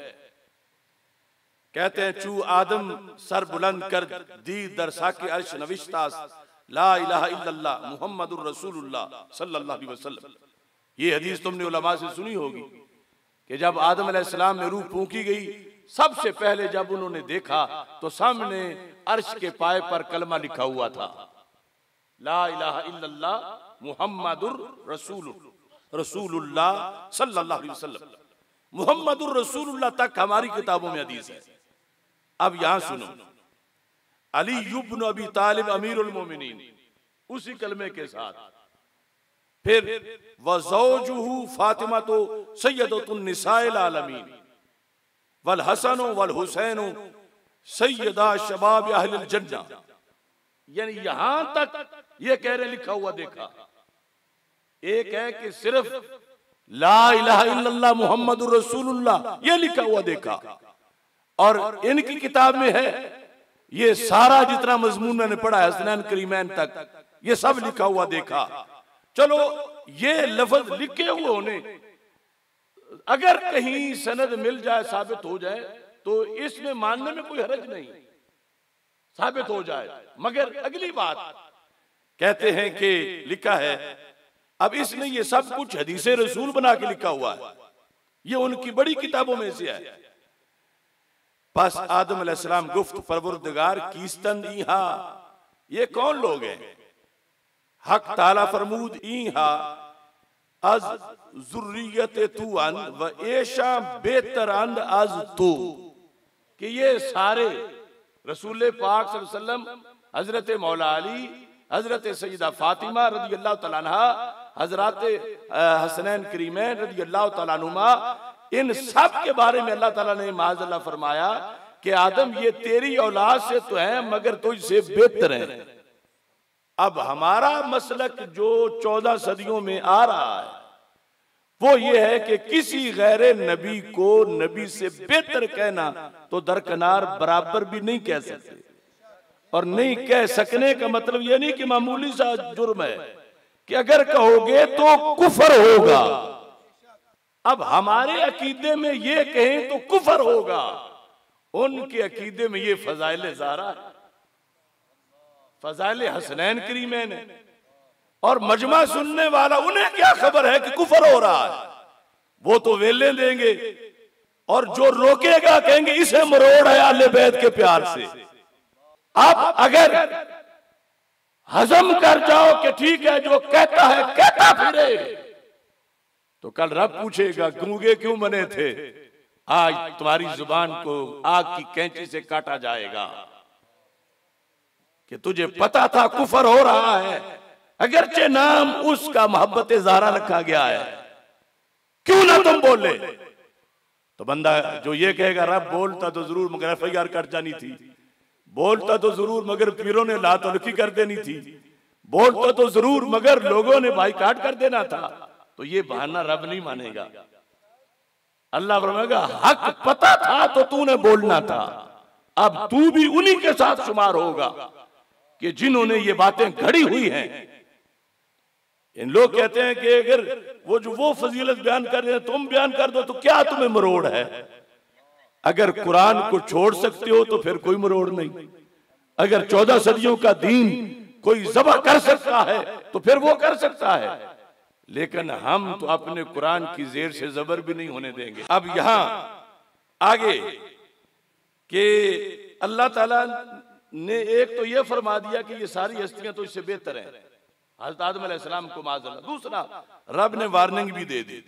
कहते हैं चू आदम सर बुलंद कर दी दरसा के अर्श नविश्तास ला इलाहा इल्लल्लाह मुहम्मदुर रसूलुल्लाह सल्लल्लाहु अलैहि वसल्लम। ये हदीस तुमने उलमा से सुनी होगी कि जब आदम अलैहिस्सलाम में रूह फूंकी गई, सबसे पहले जब उन्होंने देखा तो सामने अर्श के पाए पर कलमा लिखा हुआ था, ला इलाहा इल्लल्लाह मुहम्मदुर रसूलुल्लाह सल्लल्लाहु अलैहि वसल्लम। मुहम्मदुर रसूलुल्लाह तक हमारी किताबों में हदीस है। अब यहां सुनो, अली इब्न अबी तालिब अमीरुल मोमिनीन उसी कलमे के साथ, फिर वज़ौजुहु फातिमा तो सय्यदतुन निसाइल आलमीन वल हसन वल हुसैन सय्यदा शबाब अहलिल जन्ना। यानी यहां तक ये कह रहे लिखा हुआ देखा। एक है कि सिर्फ ला इलाहा इल्लल्लाह मुहम्मदुर रसूलुल्लाह ये लिखा हुआ देखा, और इनकी किताब में है ये सारा जितना मजमून मैंने पढ़ा है हसनैन करीमैन तक ये सब लिखा हुआ देखा। चलो ये लफ्ज लिखे हुए होने अगर कहीं सनद मिल जाए साबित हो जाए तो इसमें मानने में कोई हरज नहीं, साबित हो जाए। मगर अगली बात कहते हैं कि लिखा है, अब इसने ये सब कुछ हदीसे रसूल बना के लिखा हुआ है, ये उनकी बड़ी किताबों में से है। बस आदम अलैहिस्सलाम गुफ्त परवरदिगार कीस्तन ईहा, ये कौन लोग हैं? हक ताला फरमूद ईहा अज जुर्रियत तू अन व ऐशा बेहतर अंद अज तू, कि ये सारे रसूल पाक सल्लल्लाहु अलैहि वसल्लम, हजरत मौला अली, हजरत सैयदा फातिमा रज़ी अल्लाह तआला अन्हा, हजरत हसनैन करीमैन रज़ी अल्लाह तआला अन्हुमा, इन सब के बारे में अल्लाह ताला ने माज़अल्लाह फरमाया कि आदम ये तेरी औलाद से तो है मगर तुझसे बेहतर है। अब हमारा मसलक जो 14 सदियों में आ रहा है वो ये है कि किसी गैर नबी को नबी से बेहतर कहना तो दरकनार बराबर भी नहीं कह सकते, और नहीं कह सकने का मतलब ये नहीं कि मामूली सा जुर्म है कि अगर कहोगे तो कुफर होगा। अब हमारे अकीदे में ये कहें तो कुफर होगा, उनके अकीदे में ये फजाइल ज़ारा है, फजाइल हसनैन करीमैन है, और मजमा सुनने वाला उन्हें क्या खबर है कि कुफर हो रहा है। वो तो वेले देंगे और जो रोकेगा कहेंगे इसे मरोड़ है अहले बैत के प्यार से। अब अगर हजम कर जाओ कि ठीक है जो कहता है कहता फिरे। तो कल रब पूछेगा गूंगे क्यों बने थे, आज तुम्हारी जुबान को आग की कैंची से काटा जाएगा कि तुझे पता था कुफर हो रहा है, अगरचे नाम उसका मोहब्बत ज़हरा रखा गया है, क्यों ना तुम बोले। तो बंदा जो ये कहेगा रब बोलता तो जरूर मगर FIR कट जानी थी, बोलता तो जरूर मगर पीरों ने लात लुकी कर देनी थी, बोलता तो जरूर मगर लोगों ने बाइकाट कर देना था, तो ये बहाना रब नहीं मानेगा। अल्लाह फरमाएगा हक पता था तो तूने बोलना था, अब तू भी उन्हीं के साथ शुमार होगा कि जिन्होंने ये बातें घड़ी हुई हैं। इन लोग कहते हैं कि अगर वो फजीलत बयान कर रहे हैं तुम बयान कर दो तो क्या तुम्हें मरोड़ है। अगर कुरान को छोड़ सकते हो तो फिर कोई मरोड़ नहीं। अगर 14 सदियों का दीन कोई ज़बह कर सकता है तो फिर वो कर सकता है, लेकिन हम तो अपने कुरान की जेर से जबर भी नहीं होने देंगे। अब यहां आगे कि अल्लाह ताला ने एक तो ये फरमा दिया कि ये सारी हस्तियां तो इससे बेहतर हैं, हज़रत आदम अलैहिस्सलाम को माज़अल्लाह। दूसरा रब ने वार्निंग भी दे दी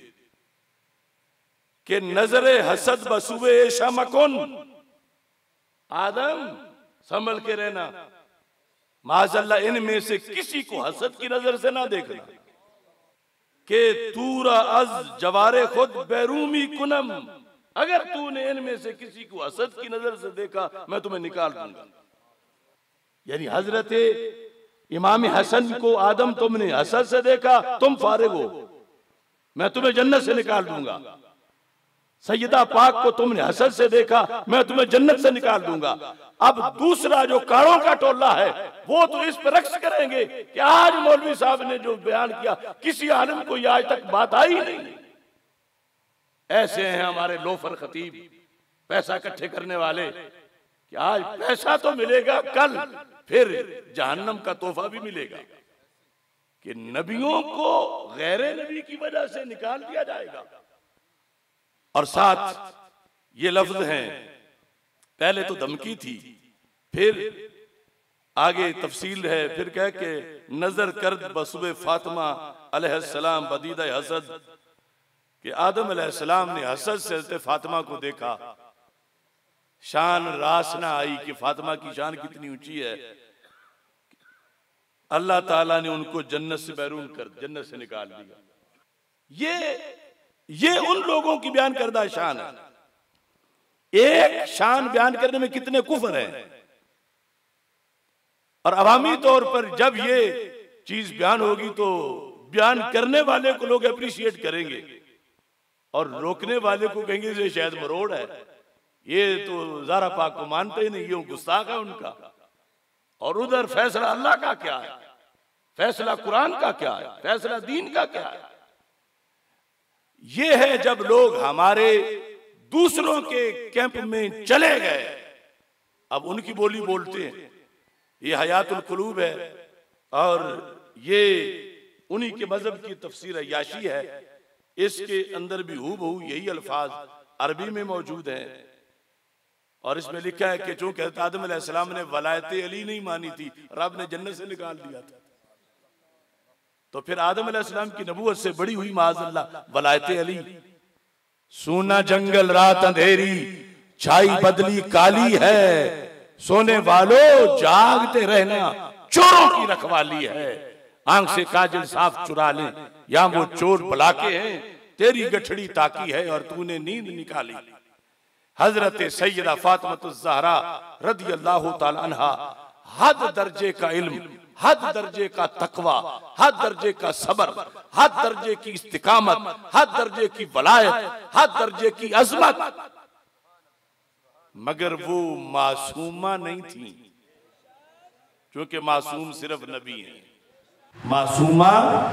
कि नजरे हसद बसुए शमकुन, आदम संभल के रहना, माज़अल्लाह इनमें से किसी को हसद की नजर से ना देखना कि तूरा अज जवारे खुद बैरूमी कुनम, अगर तूने इनमें से किसी को हसद की नजर से देखा मैं तुम्हें निकाल दूंगा। यानी हजरत इमाम हसन को आदम तुमने हसद से देखा तुम फारिग हो, मैं तुम्हें जन्नत से निकाल दूंगा। सैयदा पाक को तुमने हसद से देखा मैं तुम्हें जन्नत से निकाल दूंगा। अब दूसरा जो कारों का टोला है वो तो इस पर रक्स करेंगे कि आज मौलवी साहब ने जो बयान किया किसी आलिम को ये आज तक बात आई नहीं। ऐसे हैं हमारे लोफर खतीब, पैसा इकट्ठे करने वाले कि आज पैसा तो मिलेगा, कल फिर जहन्नम का तोहफा भी मिलेगा कि नबियों को गैर नबी की वजह से निकाल दिया जाएगा। और साथ ये लफ्ज हैं, पहले तो धमकी थी, फिर आगे तफसील है, फिर कह के नजर कर बसुबे फातिमा अलैहिस्सलाम बदीदा हसद कि आदम अलैहिस्सलाम ने हसद से हज़रत फातिमा को देखा, शान रास ना आई कि फातिमा की शान कितनी ऊंची है। अल्लाह ताला ने उनको जन्नत से बैरून कर जन्नत से निकाल दिया। ये उन लोगों की बयान करदा शान है। एक शान बयान करने में कितने कुफर हैं, और अवामी तौर पर जब ये चीज बयान होगी तो बयान करने वाले को लोग अप्रिशिएट करेंगे और रोकने वाले को कहेंगे ये शायद मरोड़ है, ये तो ज़हरा पाक को मानते ही नहीं, ये गुस्ताख है उनका। और उधर फैसला अल्लाह का क्या है, फैसला कुरान का क्या है, फैसला दीन का क्या है। ये है जब लोग हमारे दूसरों के कैंप में चले गए, अब उनकी बोली बोलते हैं। ये हयातुल कुलूब है और ये उन्हीं के मजहब की तफसीर याशी है। इसके अंदर भी हूबहू यही अल्फाज अरबी में मौजूद हैं और इसमें लिखा है कि चूंकि हज़रत आदम अलैहिस्सलाम ने वलायत अली नहीं मानी थी, रब ने जन्नत से निकाल दिया था, तो फिर आदम अलैहिस्सलाम की नबूवत से बड़ी हुई माज़अल्लाह वलायत अली। सोना जंगल रात अंधेरी छाई बदली काली है, सोने वालों जागते रहना चोरों की रखवाली है। आंख से काजल साफ चुरा ले या वो चोर बुलाके हैं, तेरी गठड़ी ताकी है और तूने नींद निकाली। हजरत सैयदा फातिमा ज़हरा रदियल्लाहु ताला अन्हा हद दर्जे का इल्म, हद दर्जे का तकवा, हद दर्जे का सबर, हद दर्जे की इस्तिकामत, हद दर्जे की वलायत, हद दर्जे की अजमत, मगर वो मासूमा नहीं थी, क्योंकि मासूम सिर्फ नबी हैं। मासूमा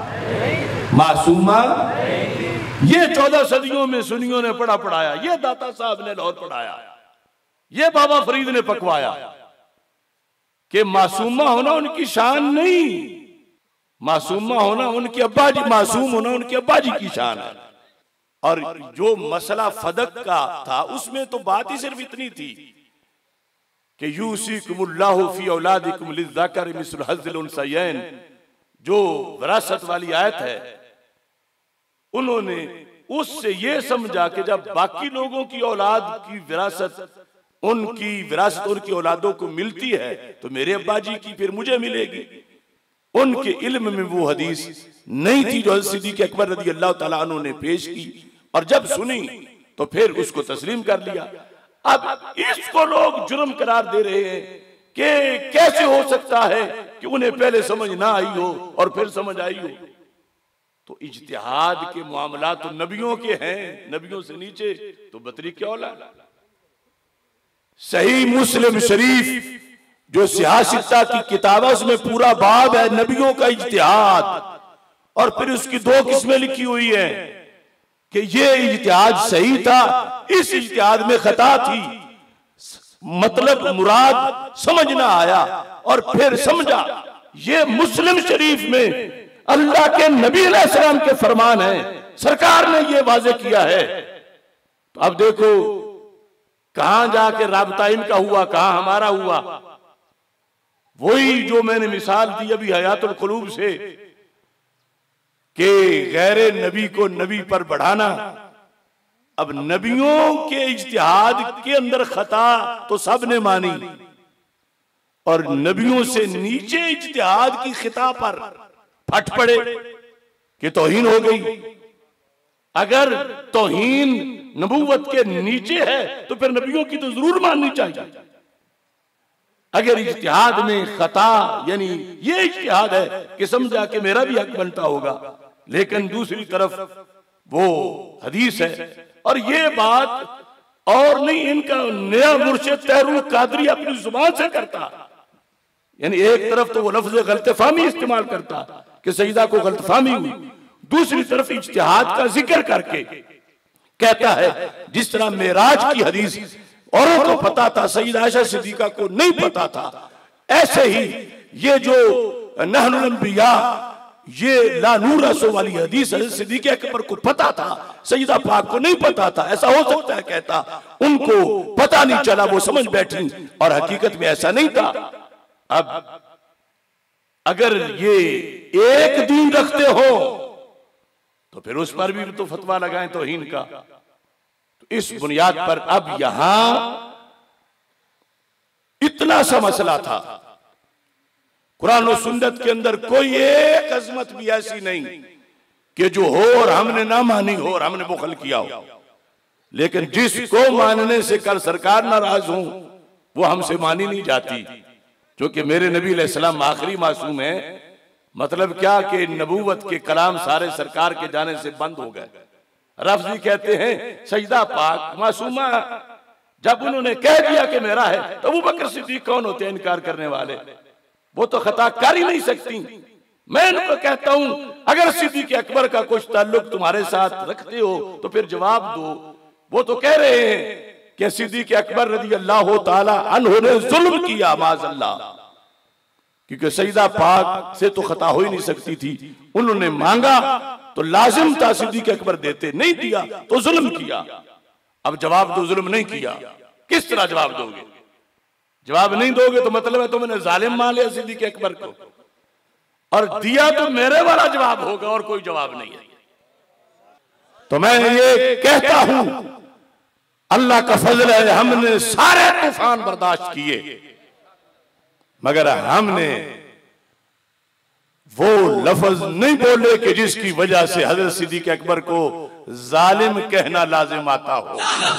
ये 14 सदियों में सुन्नियों ने पढ़ा पढ़ाया, ये दाता साहब ने लाहौर पढ़ाया, ये बाबा फरीद ने पकवाया कि मासूमा होना उनकी शान नहीं, मासूमा होना उनके अब्बा जी, मासूम होना उनके अब्बा जी की शान है। और जो मसला फदक का था उसमें तो बात ही सिर्फ इतनी थी कि यूसीकुमुल्लाहु फी औलादिकुम लिज़्ज़करि मिस्लु हज़्ज़िल उन्सयैन, जो विरासत वाली आयत है, उन्होंने उससे ये समझा कि जब बाकी लोगों की औलाद की विरासत उनकी औलादों को मिलती है तो मेरे अब्बा जी की फिर मुझे मिलेगी। उनके इल्म में वो हदीस नहीं थी जो सिद्दीक़ अकबर रज़ी अल्लाह तआला अन्हु ने पेश की, और जब सुनी तो फिर उसको तस्लीम कर लिया। अब इसको लोग जुर्म करार दे रहे हैं कि कैसे हो सकता है कि उन्हें पहले समझ ना आई हो और फिर समझ आई हो। तो इज्तिहाद के मामला तो नबियों के हैं, नबियों से नीचे तो बतरी क्या औलाद। सही मुस्लिम शरीफ जो सियासता की किताब है उसमें पूरा बाब है नबियों का इज्तिहाद, और फिर उसकी दो किस्में लिखी हुई है कि ये इज्तिहाद सही था, इस इज्तिहाद में खता थी, मतलब मुराद समझ ना आया और फिर समझा। ये मुस्लिम शरीफ में अल्लाह के नबी अलैहिस्सलाम के फरमान है, सरकार ने ये वाज़े किया है। तो अब देखो कहां जाके राबता इनका हुआ, कहां हमारा हुआ। वही जो मैंने मिसाल दी अभी हयातुल कुलूब से कि गैरे नबी को नबी पर बढ़ाना। अब नबियों के इज्तिहाद के अंदर खता तो सबने मानी, और नबियों से नीचे इज्तिहाद की खिता पर फट पड़े कि तौहीन हो गई। अगर तौहीन नबूवत के नीचे है तो फिर नबियों की तो जरूर माननी चाहिए। अगर इज्तिहाद में खता यानी ये इज्तिहाद है कि समझा कि मेरा भी हक बनता होगा, लेकिन दूसरी तरफ वो हदीस है। और ये बात और नहीं, इनका नया मुर्शिद तहरुल कादरी अपनी जुबान से करता, यानी एक तरफ तो वो लफ्ज गलतफहमी इस्तेमाल करता कि सईदा को गलतफहमी हुई, दूसरी तरफ इज्तिहाद का जिक्र करके कहता है जिस तरह मेराज की हदीस औरों को पता था, सईदा आयशा सिद्दीका को नहीं पता था, ऐसे ही ये जो नहनुल अंबिया ये ला नूर रसो वाली हदीस सिद्दीक़ अकबर को पता था, सईदा पाक को नहीं पता था। ऐसा हो सकता है, कहता उनको पता नहीं चला, वो समझ बैठी, और हकीकत में ऐसा नहीं था। अब अगर ये एक दीन रखते हो तो फिर उस पर भी तो फतवा लगाएं तौहीन का। तो इस बुनियाद पर अब यहां इतना सा मसला था, कुरान और सुन्नत के अंदर कोई एक अजमत भी ऐसी नहीं कि जो हो और हमने ना मानी हो और हमने बुखल किया हो, लेकिन जिसको मानने से कल सरकार नाराज हो वो हमसे मानी नहीं जाती। क्योंकि मेरे नबी अलैहिस्सलाम आखिरी मासूम है, मतलब क्या कि नबूवत के कलाम सारे सरकार के जाने से बंद हो गए। रफ़ज़ी कहते हैं सईदा पाक मासूमा, जब उन्होंने कह दिया कि मेरा है तो अबू बकर सिद्दीक कौन होते हैं इनकार करने वाले, वो तो खता कर ही नहीं सकती। मैं उनको कहता हूं अगर सिद्दीक़ अकबर का कुछ ताल्लुक तुम्हारे साथ रखते हो तो फिर जवाब दो। वो तो कह रहे हैं कि सिद्दीक़ अकबर रज़ी अल्लाह ताला अन्हु ने जुल्म किया माज़अल्लाह, क्योंकि सईदा पाक से तो खता हो ही नहीं सकती थी। उन्होंने मांगा तो लाजिम था सिद्दीक़ अकबर देते, नहीं दिया तो जुल्म किया। अब जवाब दो, जुल्म नहीं किया, किस तरह जवाब दोगे? जवाब नहीं दोगे तो मतलब है तुमने जालिम मान लिया सिद्दीक़ अकबर को, और दिया तो मेरे वाला जवाब होगा और कोई जवाब नहीं है। तो मैं ये कहता हूं अल्लाह का फजल है, हमने सारे तूफान बर्दाश्त किए, मगर हमने वो लफ्ज नहीं बोले कि जिसकी वजह से हजरत सिद्दीक़ अकबर को जालिम कहना लाजिम आता हो।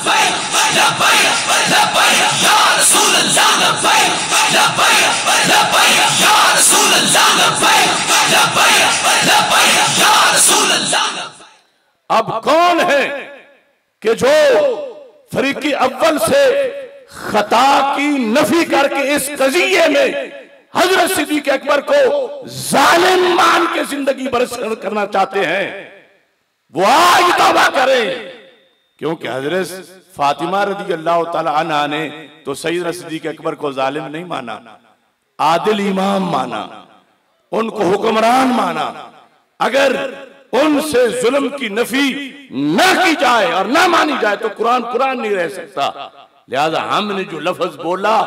अब कौन है कि जो फरीकी अव्वल से खता की नफी करके इस कज़िये में हजरत सिद्दीक़ अकबर को जालिम मान के जिंदगी बसर करना चाहते हैं, वो आज तौबा करें। क्योंकि हजरत फातिमा रज़ी अल्लाह ताला अन्हा ने तो सैयदना सिद्दीक़ अकबर को जालिम नहीं माना, आदिल इमाम माना, उनको हुक्मरान माना। अगर उनसे जुल्म की नफी न की जाए और न मानी जाए तो कुरान कुरान नहीं रह सकता। लिहाजा हमने जो लफ्ज बोला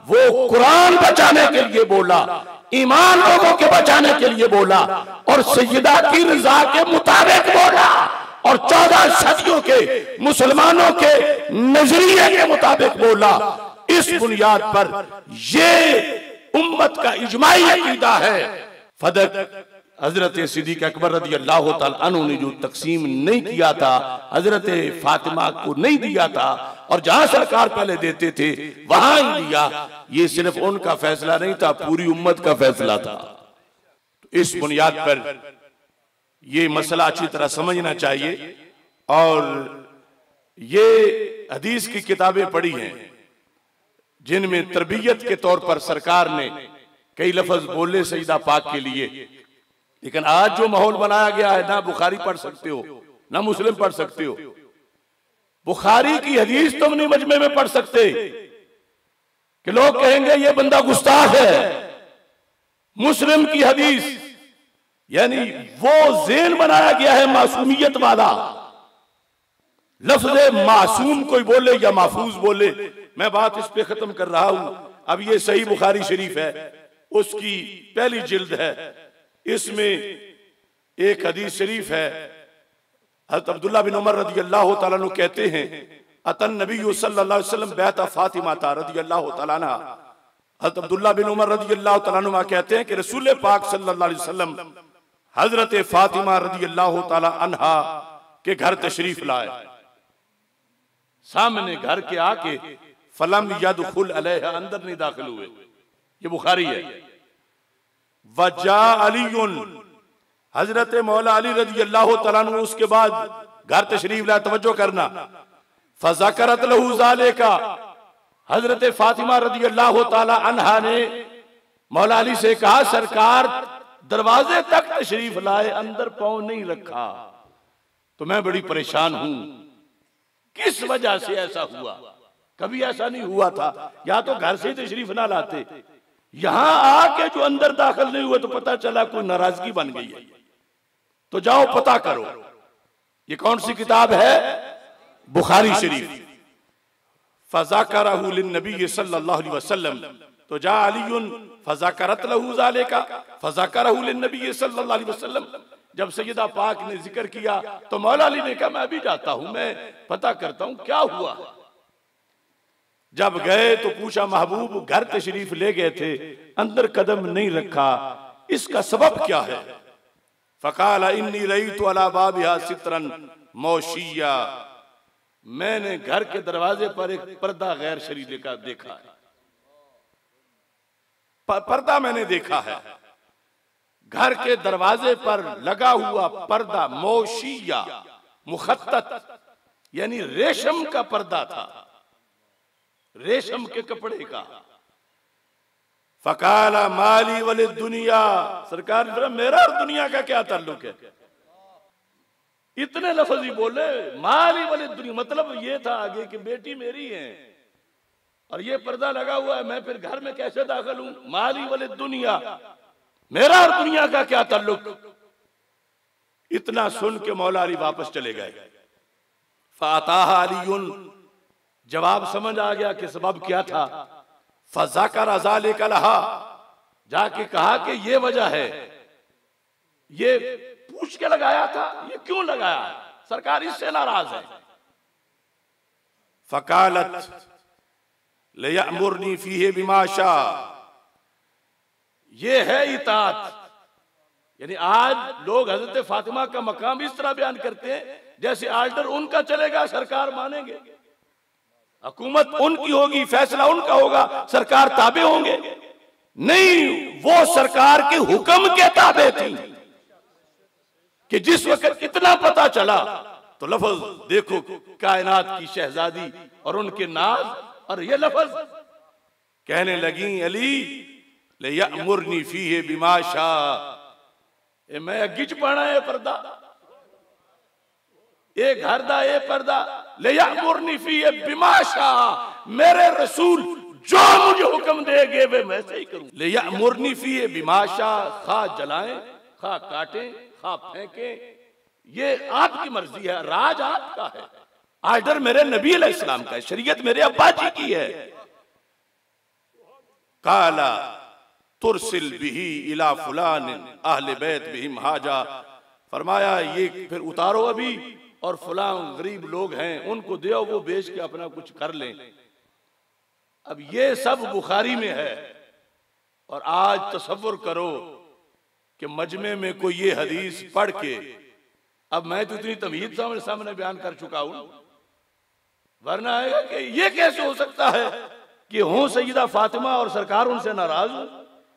वो कुरान बचाने के लिए बोला, ईमान लोगों के बचाने के लिए बोला और सैयदा की रजा के मुताबिक बोला और 14 सदियों के मुसलमानों के नजरिए के मुताबिक बोला। इस बुनियाद पर ये उम्मत का इजमाई अकीदा है। फदक हजरत सिद्दीक अकबर रज़ी अल्लाह तआला अन्हु ने जो तकसीम नहीं किया था, हजरत फातिमा को नहीं दिया था और जहां सरकार पहले देते थे वहां ही दिया, ये सिर्फ उनका फैसला नहीं था, पूरी उम्मत का फैसला था। तो इस बुनियाद पर ये मसला अच्छी तरह समझना चाहिए। और ये हदीस की किताबें पढ़ी हैं जिनमें तरबियत के तौर पर सरकार ने कई लफ्ज बोले सईदा पाक के लिए, लेकिन आज जो माहौल बनाया गया है, ना बुखारी पढ़ सकते हो ना मुस्लिम पढ़ सकते हो। बुखारी की हदीस तुम नहीं मजमे में पढ़ सकते कि लोग कहेंगे ये बंदा गुस्ताख है। मुस्लिम की हदीस यानी वो ज़ेन बनाया गया है मासूमियत वाला, लफ्ज़ मासूम कोई बोले या महफूज बोले, मैं बात इस पे खत्म कर रहा हूं। अब ये सही बुखारी शरीफ है, उसकी पहली जिल्द है, इसमें एक हदीस शरीफ है। हज़रत अब्दुल्लाह बिन उमर रज़ी अल्लाह तआला अन्हु कहते हैं, अतन नबी सल्लल्लाहु अलैहि वसल्लम बैत फातिमा रज़ी अल्लाह तआला अन्हा। हज़रत अब्दुल्लाह बिन उमर रज़ी अल्लाह तआला अन्हु कहते हैं कि रसूल पाक सल्लल्लाहु अलैहि वसल्लम हजरत फातिमा रज़ी अल्लाह तआला अन्हा के घर तशरीफ लाए। सामने घर के आके फलम यदखुल अलैहा, अंदर नहीं दाखिल हुए। ये बुखारी है। वजा अलीयुन, हजरत मौला अली रज़ी अल्लाह तआला अन्हु उसके बाद घर तशरीफ लाए। तवज्जो करना, फज़करत लहू ज़ालिका, हजरत फातिमा रज़ी अल्लाह तआला अन्हा ने मौला अली से कहा, सरकार दरवाजे तक तशरीफ लाए, अंदर पांव नहीं रखा, तो मैं बड़ी परेशान हूं, किस वजह से ऐसा हुआ? कभी ऐसा नहीं हुआ था। या तो घर से तशरीफ ना लाते, यहां आके जो अंदर दाखिल नहीं हुए तो पता चला कोई नाराजगी बन गई है। तो जाओ पता करो। ये कौन सी किताब है? बुखारी शरीफ। फज़ाकरहु लिन्नबी सल्लल्लाहु अलैहि वसल्लम, तो जा अलीयुन फज़ाकरत लहू ज़ालिका फज़ाकरहु लिन्नबी सल्लल्लाहु अलैहि वसल्लम। जब सैयदा पाक ने जिक्र किया तो मौला अली ने कहा, मैं अभी जाता हूं, मैं पता करता हूं क्या हुआ। जब गए तो पूछा, महबूब घर तशरीफ ले गए थे, अंदर कदम नहीं रखा, इसका सबब क्या है? फ़क़ाला इन्नी रईतु अला बाबिहा सित्रन मौशिया, मैंने घर के दरवाजे पर एक पर्दा गैर शरीय का देखा है। पर्दा मैंने देखा है, घर के दरवाजे पर लगा हुआ पर्दा, मौशिया मुखत्तत यानी रेशम का पर्दा था, रेशम के कपड़े का। फ़क़ाला माली वली दुनिया, सरकार मेरा और दुनिया का क्या ताल्लुक है? इतने लफ्ज़ ही बोले, माली वली दुनिया, मतलब ये था आगे कि बेटी मेरी है और ये पर्दा लगा हुआ है, मैं फिर घर में कैसे दाखिल हूं? माली वली दुनिया, मेरा और दुनिया का क्या ताल्लुक? इतना सुन के मौला अली वापस चले गए। फ़ाताहा अलीयुन, जवाब समझ आ गया कि सबब क्या था। फ़ज़ाकर ज़ालिका लहा, जाके कहा कि ये वजह है, ये पूछ के लगाया था, ये क्यों लगाया? सरकार इससे नाराज है। फ़क़ालत लियअमुरनी फ़ीहि बिमा शा, ये है इताअत। यानी आज लोग हजरत फातिमा का मकाम इस तरह बयान करते हैं जैसे आर्डर उनका चलेगा, सरकार मानेंगे, हुकूमत उनकी होगी, फैसला उनका होगा, सरकार ताबे होंगे। नहीं, वो सरकार के हुक्म के ताबे थी कि जिस वक्त इतना पता चला तो लफ्ज देखो, कायनात की शहजादी और उनके नाज, और ये लफ्ज कहने लगी, अली लियअमुरनी फ़ीहि बिमा शा, मैं गिज पड़ा है पर्दा, ये घर दा ये पर्दा, लियअमुरनी फ़ीहि बिमा शा, मेरे रसूल जो मुझे हुक्म देंगे वे मैं सही करूं। लियअमुरनी फ़ीहि बिमा शा, खा जलाएं, खा काटें, खा फेंकें, ये आपकी मर्जी है, राज आपका है, आर्डर मेरे नबी अलैहिस्सलाम का है, शरीयत मेरे अब्बा जी की है। काला तुरसिल बिही इला फुलान अहले बैत बिहिम हाजा, फरमाया ये फिर उतारो अभी और फलां गरीब लोग हैं उनको दो, वो बेच के अपना कुछ कर लें। अब ये सब बुखारी में है। और आज तसव्वुर करो कि मजमे में कोई ये हदीस पढ़ के, अब मैं तो इतनी तमीज सामने बयान कर चुका हूं, वरना आएगा कि ये कैसे हो सकता है कि हो सईदा फातिमा और सरकार उनसे नाराज हो,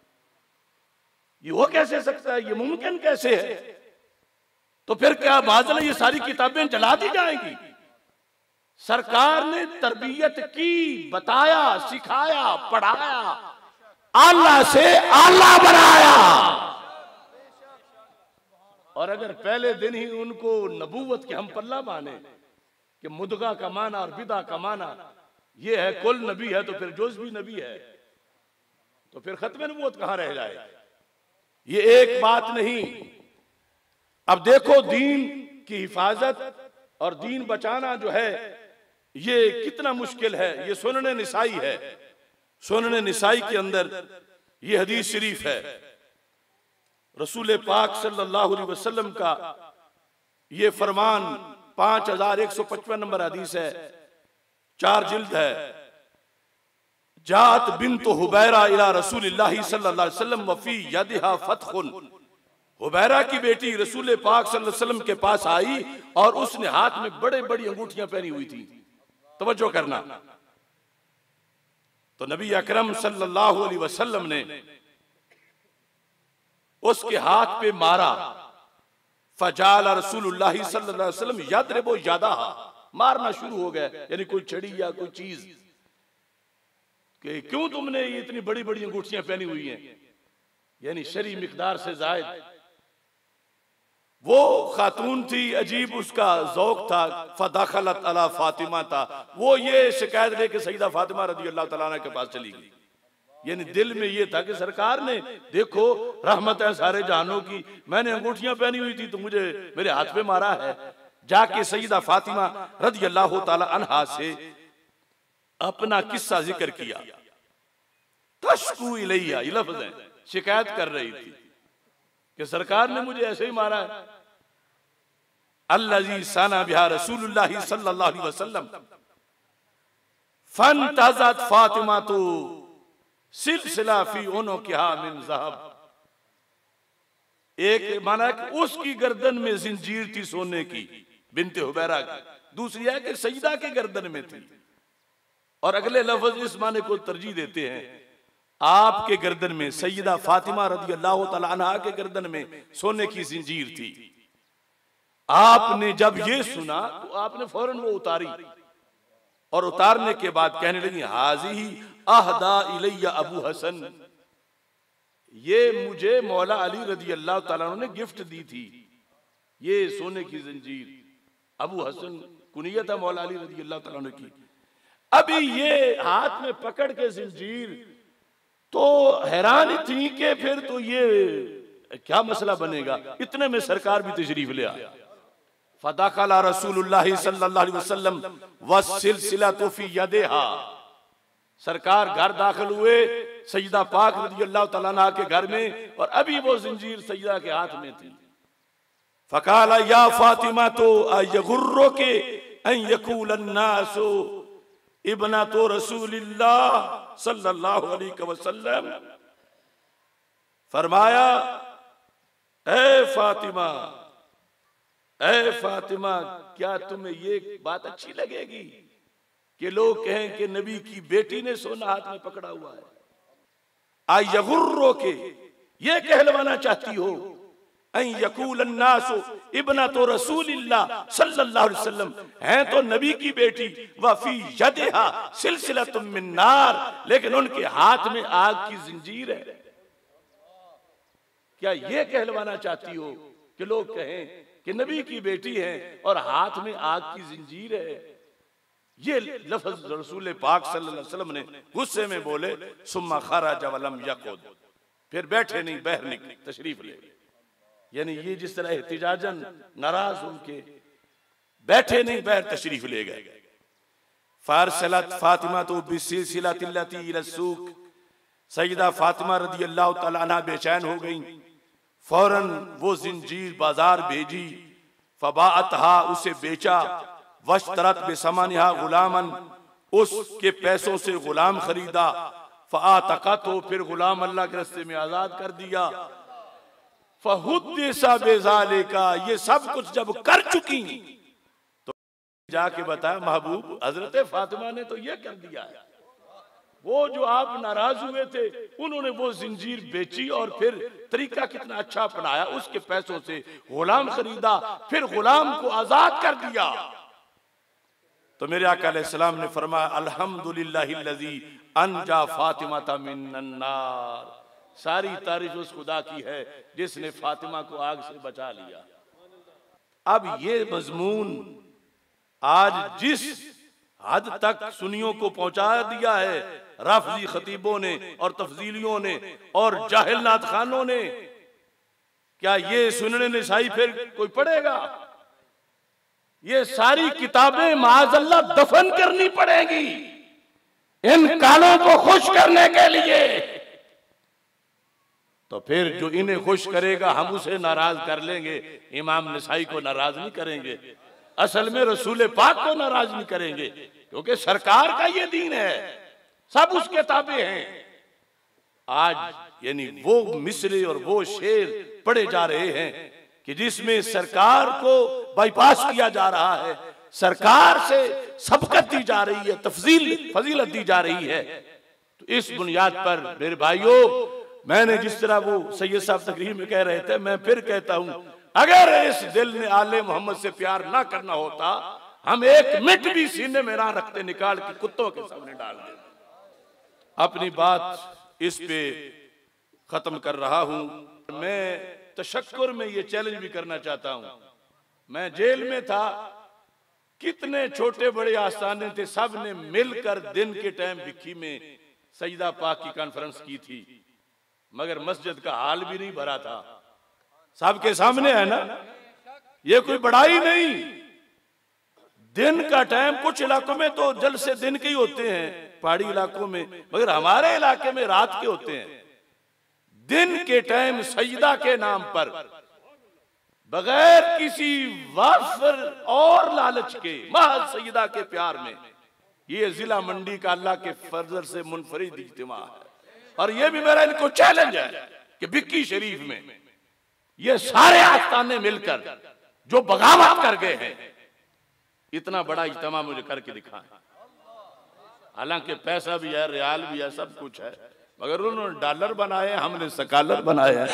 ये हो कैसे सकता है, ये मुमकिन कैसे है? तो फिर क्या बादल ये सारी किताबें जला दी जाएंगी? सरकार ने तरबियत की, बताया, सिखाया, पढ़ाया, आला से आला बनाया। और अगर पहले दिन ही उनको नबूवत के हम पल्ला माने कि मुदगा का माना और बिदा का माना ये है, कुल नबी है तो फिर जोज भी नबी है, तो फिर खत्म नबूवत कहां रह जाए? ये एक बात नहीं। अब देखो दीन की हिफाजत और दीन बचाना जो है ये कितना मुश्किल है। ये सुनने निसाई है, सुनने निसाई के अंदर ये हदीस शरीफ है, रसूल पाक सल्लल्लाहु अलैहि वसल्लम का ये फरमान 5155 नंबर हदीस है, 4 जिल्द है। जात बिन्त हुबैरा इला रसूलिल्लाहि सल्लल्लाहु अलैहि वसल्लम वफी यदिहा फतहुन, हुबैरा की बेटी रसूल पाक सल्लल्लाहु अलैहि वसल्लम के पास आई और उसने हाथ में बड़े बड़ी अंगूठियां पहनी हुई थी। तवज्जो करना, तो नबी अकरम सल्लल्लाहु अलैहि वसल्लम ने उसके हाथ पे मारा। फजाल रसूलुल्लाह सल्लल्लाहु अलैहि वसल्लम यदरिबु यदाहा, मारना शुरू हो गया, यानी कोई छड़ी या कोई चीज कि क्यों तुमने ये इतनी बड़ी बड़ी अंगूठियां पहनी हुई हैं, यानी शरी मिकदार से जायद। वो खातून थी, अजीब उसका ज़ौक था। फदखलत अला फातिमा था, वो ये शिकायत लेके सईदा फातिमा रज़ी अल्लाह तआला अन्हा के पास चली गई। यानी दिल में ये था कि सरकार ने देखो रहमत है सारे जहानों की, मैंने अंगूठियां पहनी हुई थी तो मुझे मेरे हाथ पे मारा है। जाके सईदा फातिमा रज़ी अल्लाह तआला अन्हा से अपना किस्सा जिक्र किया। तशकू इलैया, ये लफ्ज़ है, शिकायत कर रही थी कि सरकार ने मुझे ऐसे ही मारा है। अल्लज़ी सना बिहा रसूलुल्लाह सल्लल्लाहु अलैहि वसल्लम फंतज़त फातिमा तो सिलसिला फी उनुकिहा मिन ज़हब। एक माना कि उसकी गर्दन में जिंजीर थी सोने की, बिन्ते हुबैरा की। दूसरी है कि सईदा के गर्दन में थी। और अगले लफ्ज इस माने को तरजीह देते हैं, आपके गर्दन में, सईदा फातिमा रज़ी अल्लाह तआला अन्हा के गर्दन में सोने की जिंजीर थी। आपने जब ये सुना तो आपने फौरन वो उतारी, और उतारने के बाद कहने लगी हाज़िही अहदा इलैया अबू हसन, ये मुझे मौला अली रज़ी अल्लाह तआला अन्हु ने गिफ्ट दी थी, ये सोने की जंजीर। अबू हसन कुनियत है मौला अली रज़ी अल्लाह तआला अन्हु की। अभी ये हाथ में पकड़ के जंजीर, तो हैरान थी कि फिर तो ये क्या मसला बनेगा। इतने में सरकार भी तशरीफ ले आया। फदखला रसूलुल्लाह सल्लल्लाहु अलैहि वसल्लम वसिलसिलतु फी यदिहा, सरकार घर दाखिल हुए सईदा पाक रज़ी अल्लाह तआला अन्हा के घर में, और अभी वो जंजीर सईदा के हाथ में थी। फकाला या फातिमा तो अयगुर्रुके अन यकूल अन्नासु इब्नतु रसूलिल्लाह सल्लल्लाहु अलैहि वसल्लम, फरमाया ए फातिमा, ए फातिमा, क्या तुम्हें ये बात अच्छी लगेगी कि लोग कहें कि नबी की बेटी ने सोना हाथ में पकड़ा हुआ है? आयगुर्रुके, ये कहलवाना चाहती हो अन यकूल अन्नासु इब्नतु रसूलिल्लाह सल्लल्लाहु अलैहि वसल्लम, हैं तो नबी की बेटी, व फी यदिहा सिलसिलतुम मिन नार, लेकिन उनके हाथ में आग की जंजीर है। क्या ये कहलवाना चाहती हो कि लोग कहें कि नबी की बेटी है और हाथ में आग की जंजीर है? ये लफ्ज रसूल पाक सल्लल्लाहु अलैहि वसल्लम ने गुस्से में बोले। सुम्मा खरज वलम यकुद, फिर बैठे नहीं, बाहर निकले, तशरीफ ले। यानी ये जिस तरह एहतिजाजन नाराज होके बैठे नहीं, बाहर तशरीफ ले गए। फारसलत फातिमा तो बिसिलसिलतिल्लती इला सूक, सैयदा फातिमा रदी अल्लाह तआला अन्हा बेचैन हो गई, फौरन वो जिंजीर बाजार भेजी, फबाअतहा उसे बेचा, वश्तरत बेसमानिहा गुलामन उसके पैसों से गुलाम खरीदा, फ़आतक़त हो फिर गुलाम अल्लाह के रास्ते में आजाद कर दिया। फ़हुद्दिसा बिज़ालिका ये सब कुछ जब कर चुकी तो जाके बताया महबूब हजरत फातिमा ने तो ये कर दिया है, वो जो आप नाराज हुए थे उन्होंने वो जिंजीर बेची और फिर तरीका कितना अच्छा अपनाया, उसके पैसों से गुलाम खरीदा, फिर गुलाम को आजाद कर दिया। तो मेरे आका अलैहिस्सलाम ने फरमाया अल्हम्दुलिल्लाहिल्लज़ी अनजा फातिमा मिनन नार, सारी तारीफ उस खुदा की है जिसने फातिमा को आग से बचा लिया। अब ये मजमून आज जिस हद तक सुन्नियों को पहुंचा दिया है राफजी खतीबों ने और तफजीलियों ने और जाहिल नात खानों ने, क्या ये सुनने निसाई फिर कोई पढ़ेगा? ये सारी किताबें माज़अल्लाह दफन करनी पड़ेगी इन कालों को खुश करने के लिए। तो फिर जो इन्हें खुश करेगा हम उसे नाराज कर लेंगे, इमाम नसाई को नाराज नहीं करेंगे, असल में रसूल पाक को नाराज नहीं करेंगे, क्योंकि सरकार का ये दीन है, सब उसके ताबे हैं। आज यानी वो मिसरे और वो शेर पढ़े जा रहे हैं कि जिसमें सरकार को बाईपास किया जा रहा है, सरकार से सबकत दी जा रही है, फजीलत दी जा रही है। तो इस बुनियाद पर मेरे भाइयों, मैंने जिस तरह वो सैयद साहब तकरीर में कह रहे थे, मैं फिर कहता हूं, अगर इस दिल ने आले मोहम्मद से प्यार ना करना होता, हम एक मिनट भी सीने में ना रखते, निकाल के कुत्तों के सामने डाल देते। अपनी बात इस पे खत्म कर रहा हूं। मैं तशक्कुर में ये चैलेंज भी करना चाहता हूं, मैं जेल में था, कितने छोटे बड़े आस्थाने थे, सब ने मिलकर दिन के टाइम विक्की में सईदा पाक की कॉन्फ्रेंस की थी, मगर मस्जिद का हाल भी नहीं भरा था। सबके सामने है ना, ये कोई बड़ाई नहीं। दिन का टाइम कुछ इलाकों में तो जलसे दिन के ही होते हैं, पहाड़ी इलाकों में, मगर हमारे इलाके में रात के होते हैं। दिन के टाइम सईदा के नाम पर बगैर किसी वाफर और लालच के, महज सईदा के प्यार में, ये जिला मंडी का अल्लाह के फजल से मुनफरिद इज्तिमा है। और ये भी मेरा इनको चैलेंज है कि विक्की शरीफ में ये सारे आस्थाने मिलकर जो बगावत कर गए हैं, इतना बड़ा इज्तिमा मुझे करके दिखाएं। हालांकि पैसा भी है, रियाल भी है, सब कुछ है, मगर उन्होंने डॉलर बनाए, हमने सकालर बनाए हैं।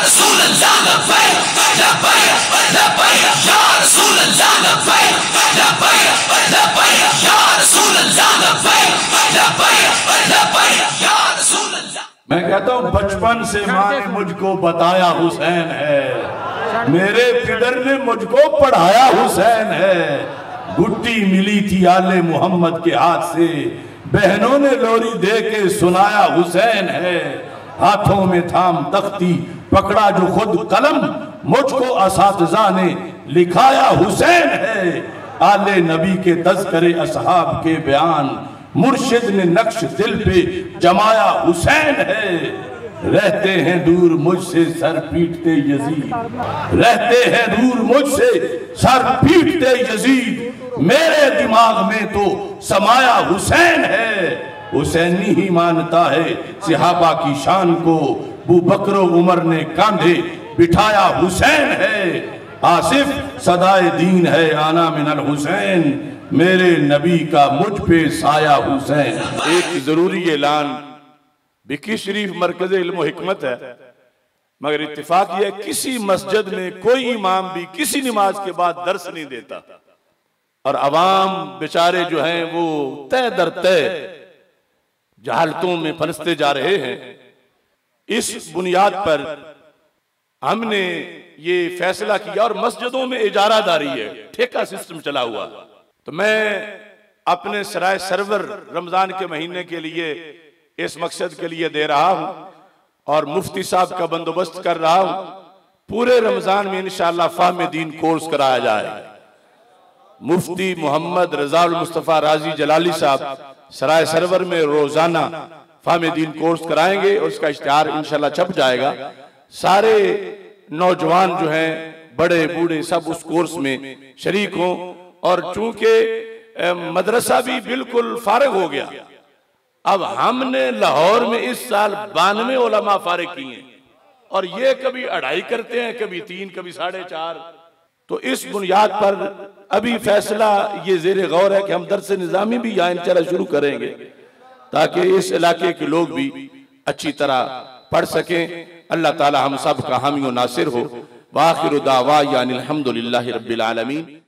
मैं कहता हूँ बचपन से माँ ने मुझको बताया हुसैन है, मेरे फिदर ने मुझको पढ़ाया हुसैन है। गुड्डी मिली थी आले मोहम्मद के हाथ से, बहनों ने लोरी दे के सुनाया हुसैन है। हाथों में थाम तख्ती पकड़ा जो खुद कलम, मुझको असातिज़ा ने लिखाया हुसैन है। आले नबी के तज़किरे असहाब के बयान, मुर्शिद ने नक्श दिल पे जमाया हुसैन है। रहते हैं दूर मुझसे सर पीटते यजीद, रहते हैं दूर मुझसे सर पीटते यजीद, मेरे दिमाग में तो समाया हुसैन है। हुसैनी ही मानता है सहाबा की शान को, अबू बकर उमर ने कांधे बिठाया हुसैन है। आसिफ सदाए दीन है आना मिनल हुसैन, मेरे नबी का मुझ पे साया हुसैन। एक जरूरी ऐलान, विक्की शरीफ मरकज़ इल्म हिकमत है, मगर इत्तेफाक यह किसी मस्जिद में कोई इमाम भी किसी नमाज के बाद दर्स नहीं देता, और अवाम बेचारे जो हैं वो तय दर तय जहालतों में फंसते जा रहे हैं। इस बुनियाद पर हमने ये फैसला किया, और मस्जिदों में इजारादारी है, ठेका सिस्टम चला हुआ। तो मैं अपने सराय सरवर रमजान के महीने के लिए इस मकसद के लिए दे रहा हूं, और मुफ्ती साहब का बंदोबस्त कर रहा हूं। पूरे रमजान में इंशाअल्लाह फाहमे दीन कोर्स कराया जाए। मुफ्ती मोहम्मद रज़ाउल मुस्तफ़ा राजी जलाली साहब सराय सरवर में रोजाना फाहमे दीन कोर्स कराएंगे और इसका इश्तिहार इंशाल्लाह छप जाएगा। सारे नौजवान जो हैं, बड़े बूढ़े, सब उस कोर्स में शरीक हों। और चूंकि मदरसा भी बिल्कुल फारिग हो गया, अब हमने लाहौर में इस साल 92 उलमा फारिग किए हैं, और ये कभी 2.5 करते हैं, कभी 3, कभी 4.5। तो इस बुनियाद पर अभी फैसला ये ज़ेरे गौर है कि हम दर्स निज़ामी भी यहाँ इंशाअल्लाह शुरू करेंगे, ताकि इस इलाके के लोग भी अच्छी तरह पढ़ सकें। अल्लाह ताला हम सब का हामी और नासिर हो। वाखिर दावा यानी अल्हम्दुलिल्लाहि रब्बिल आलमीन।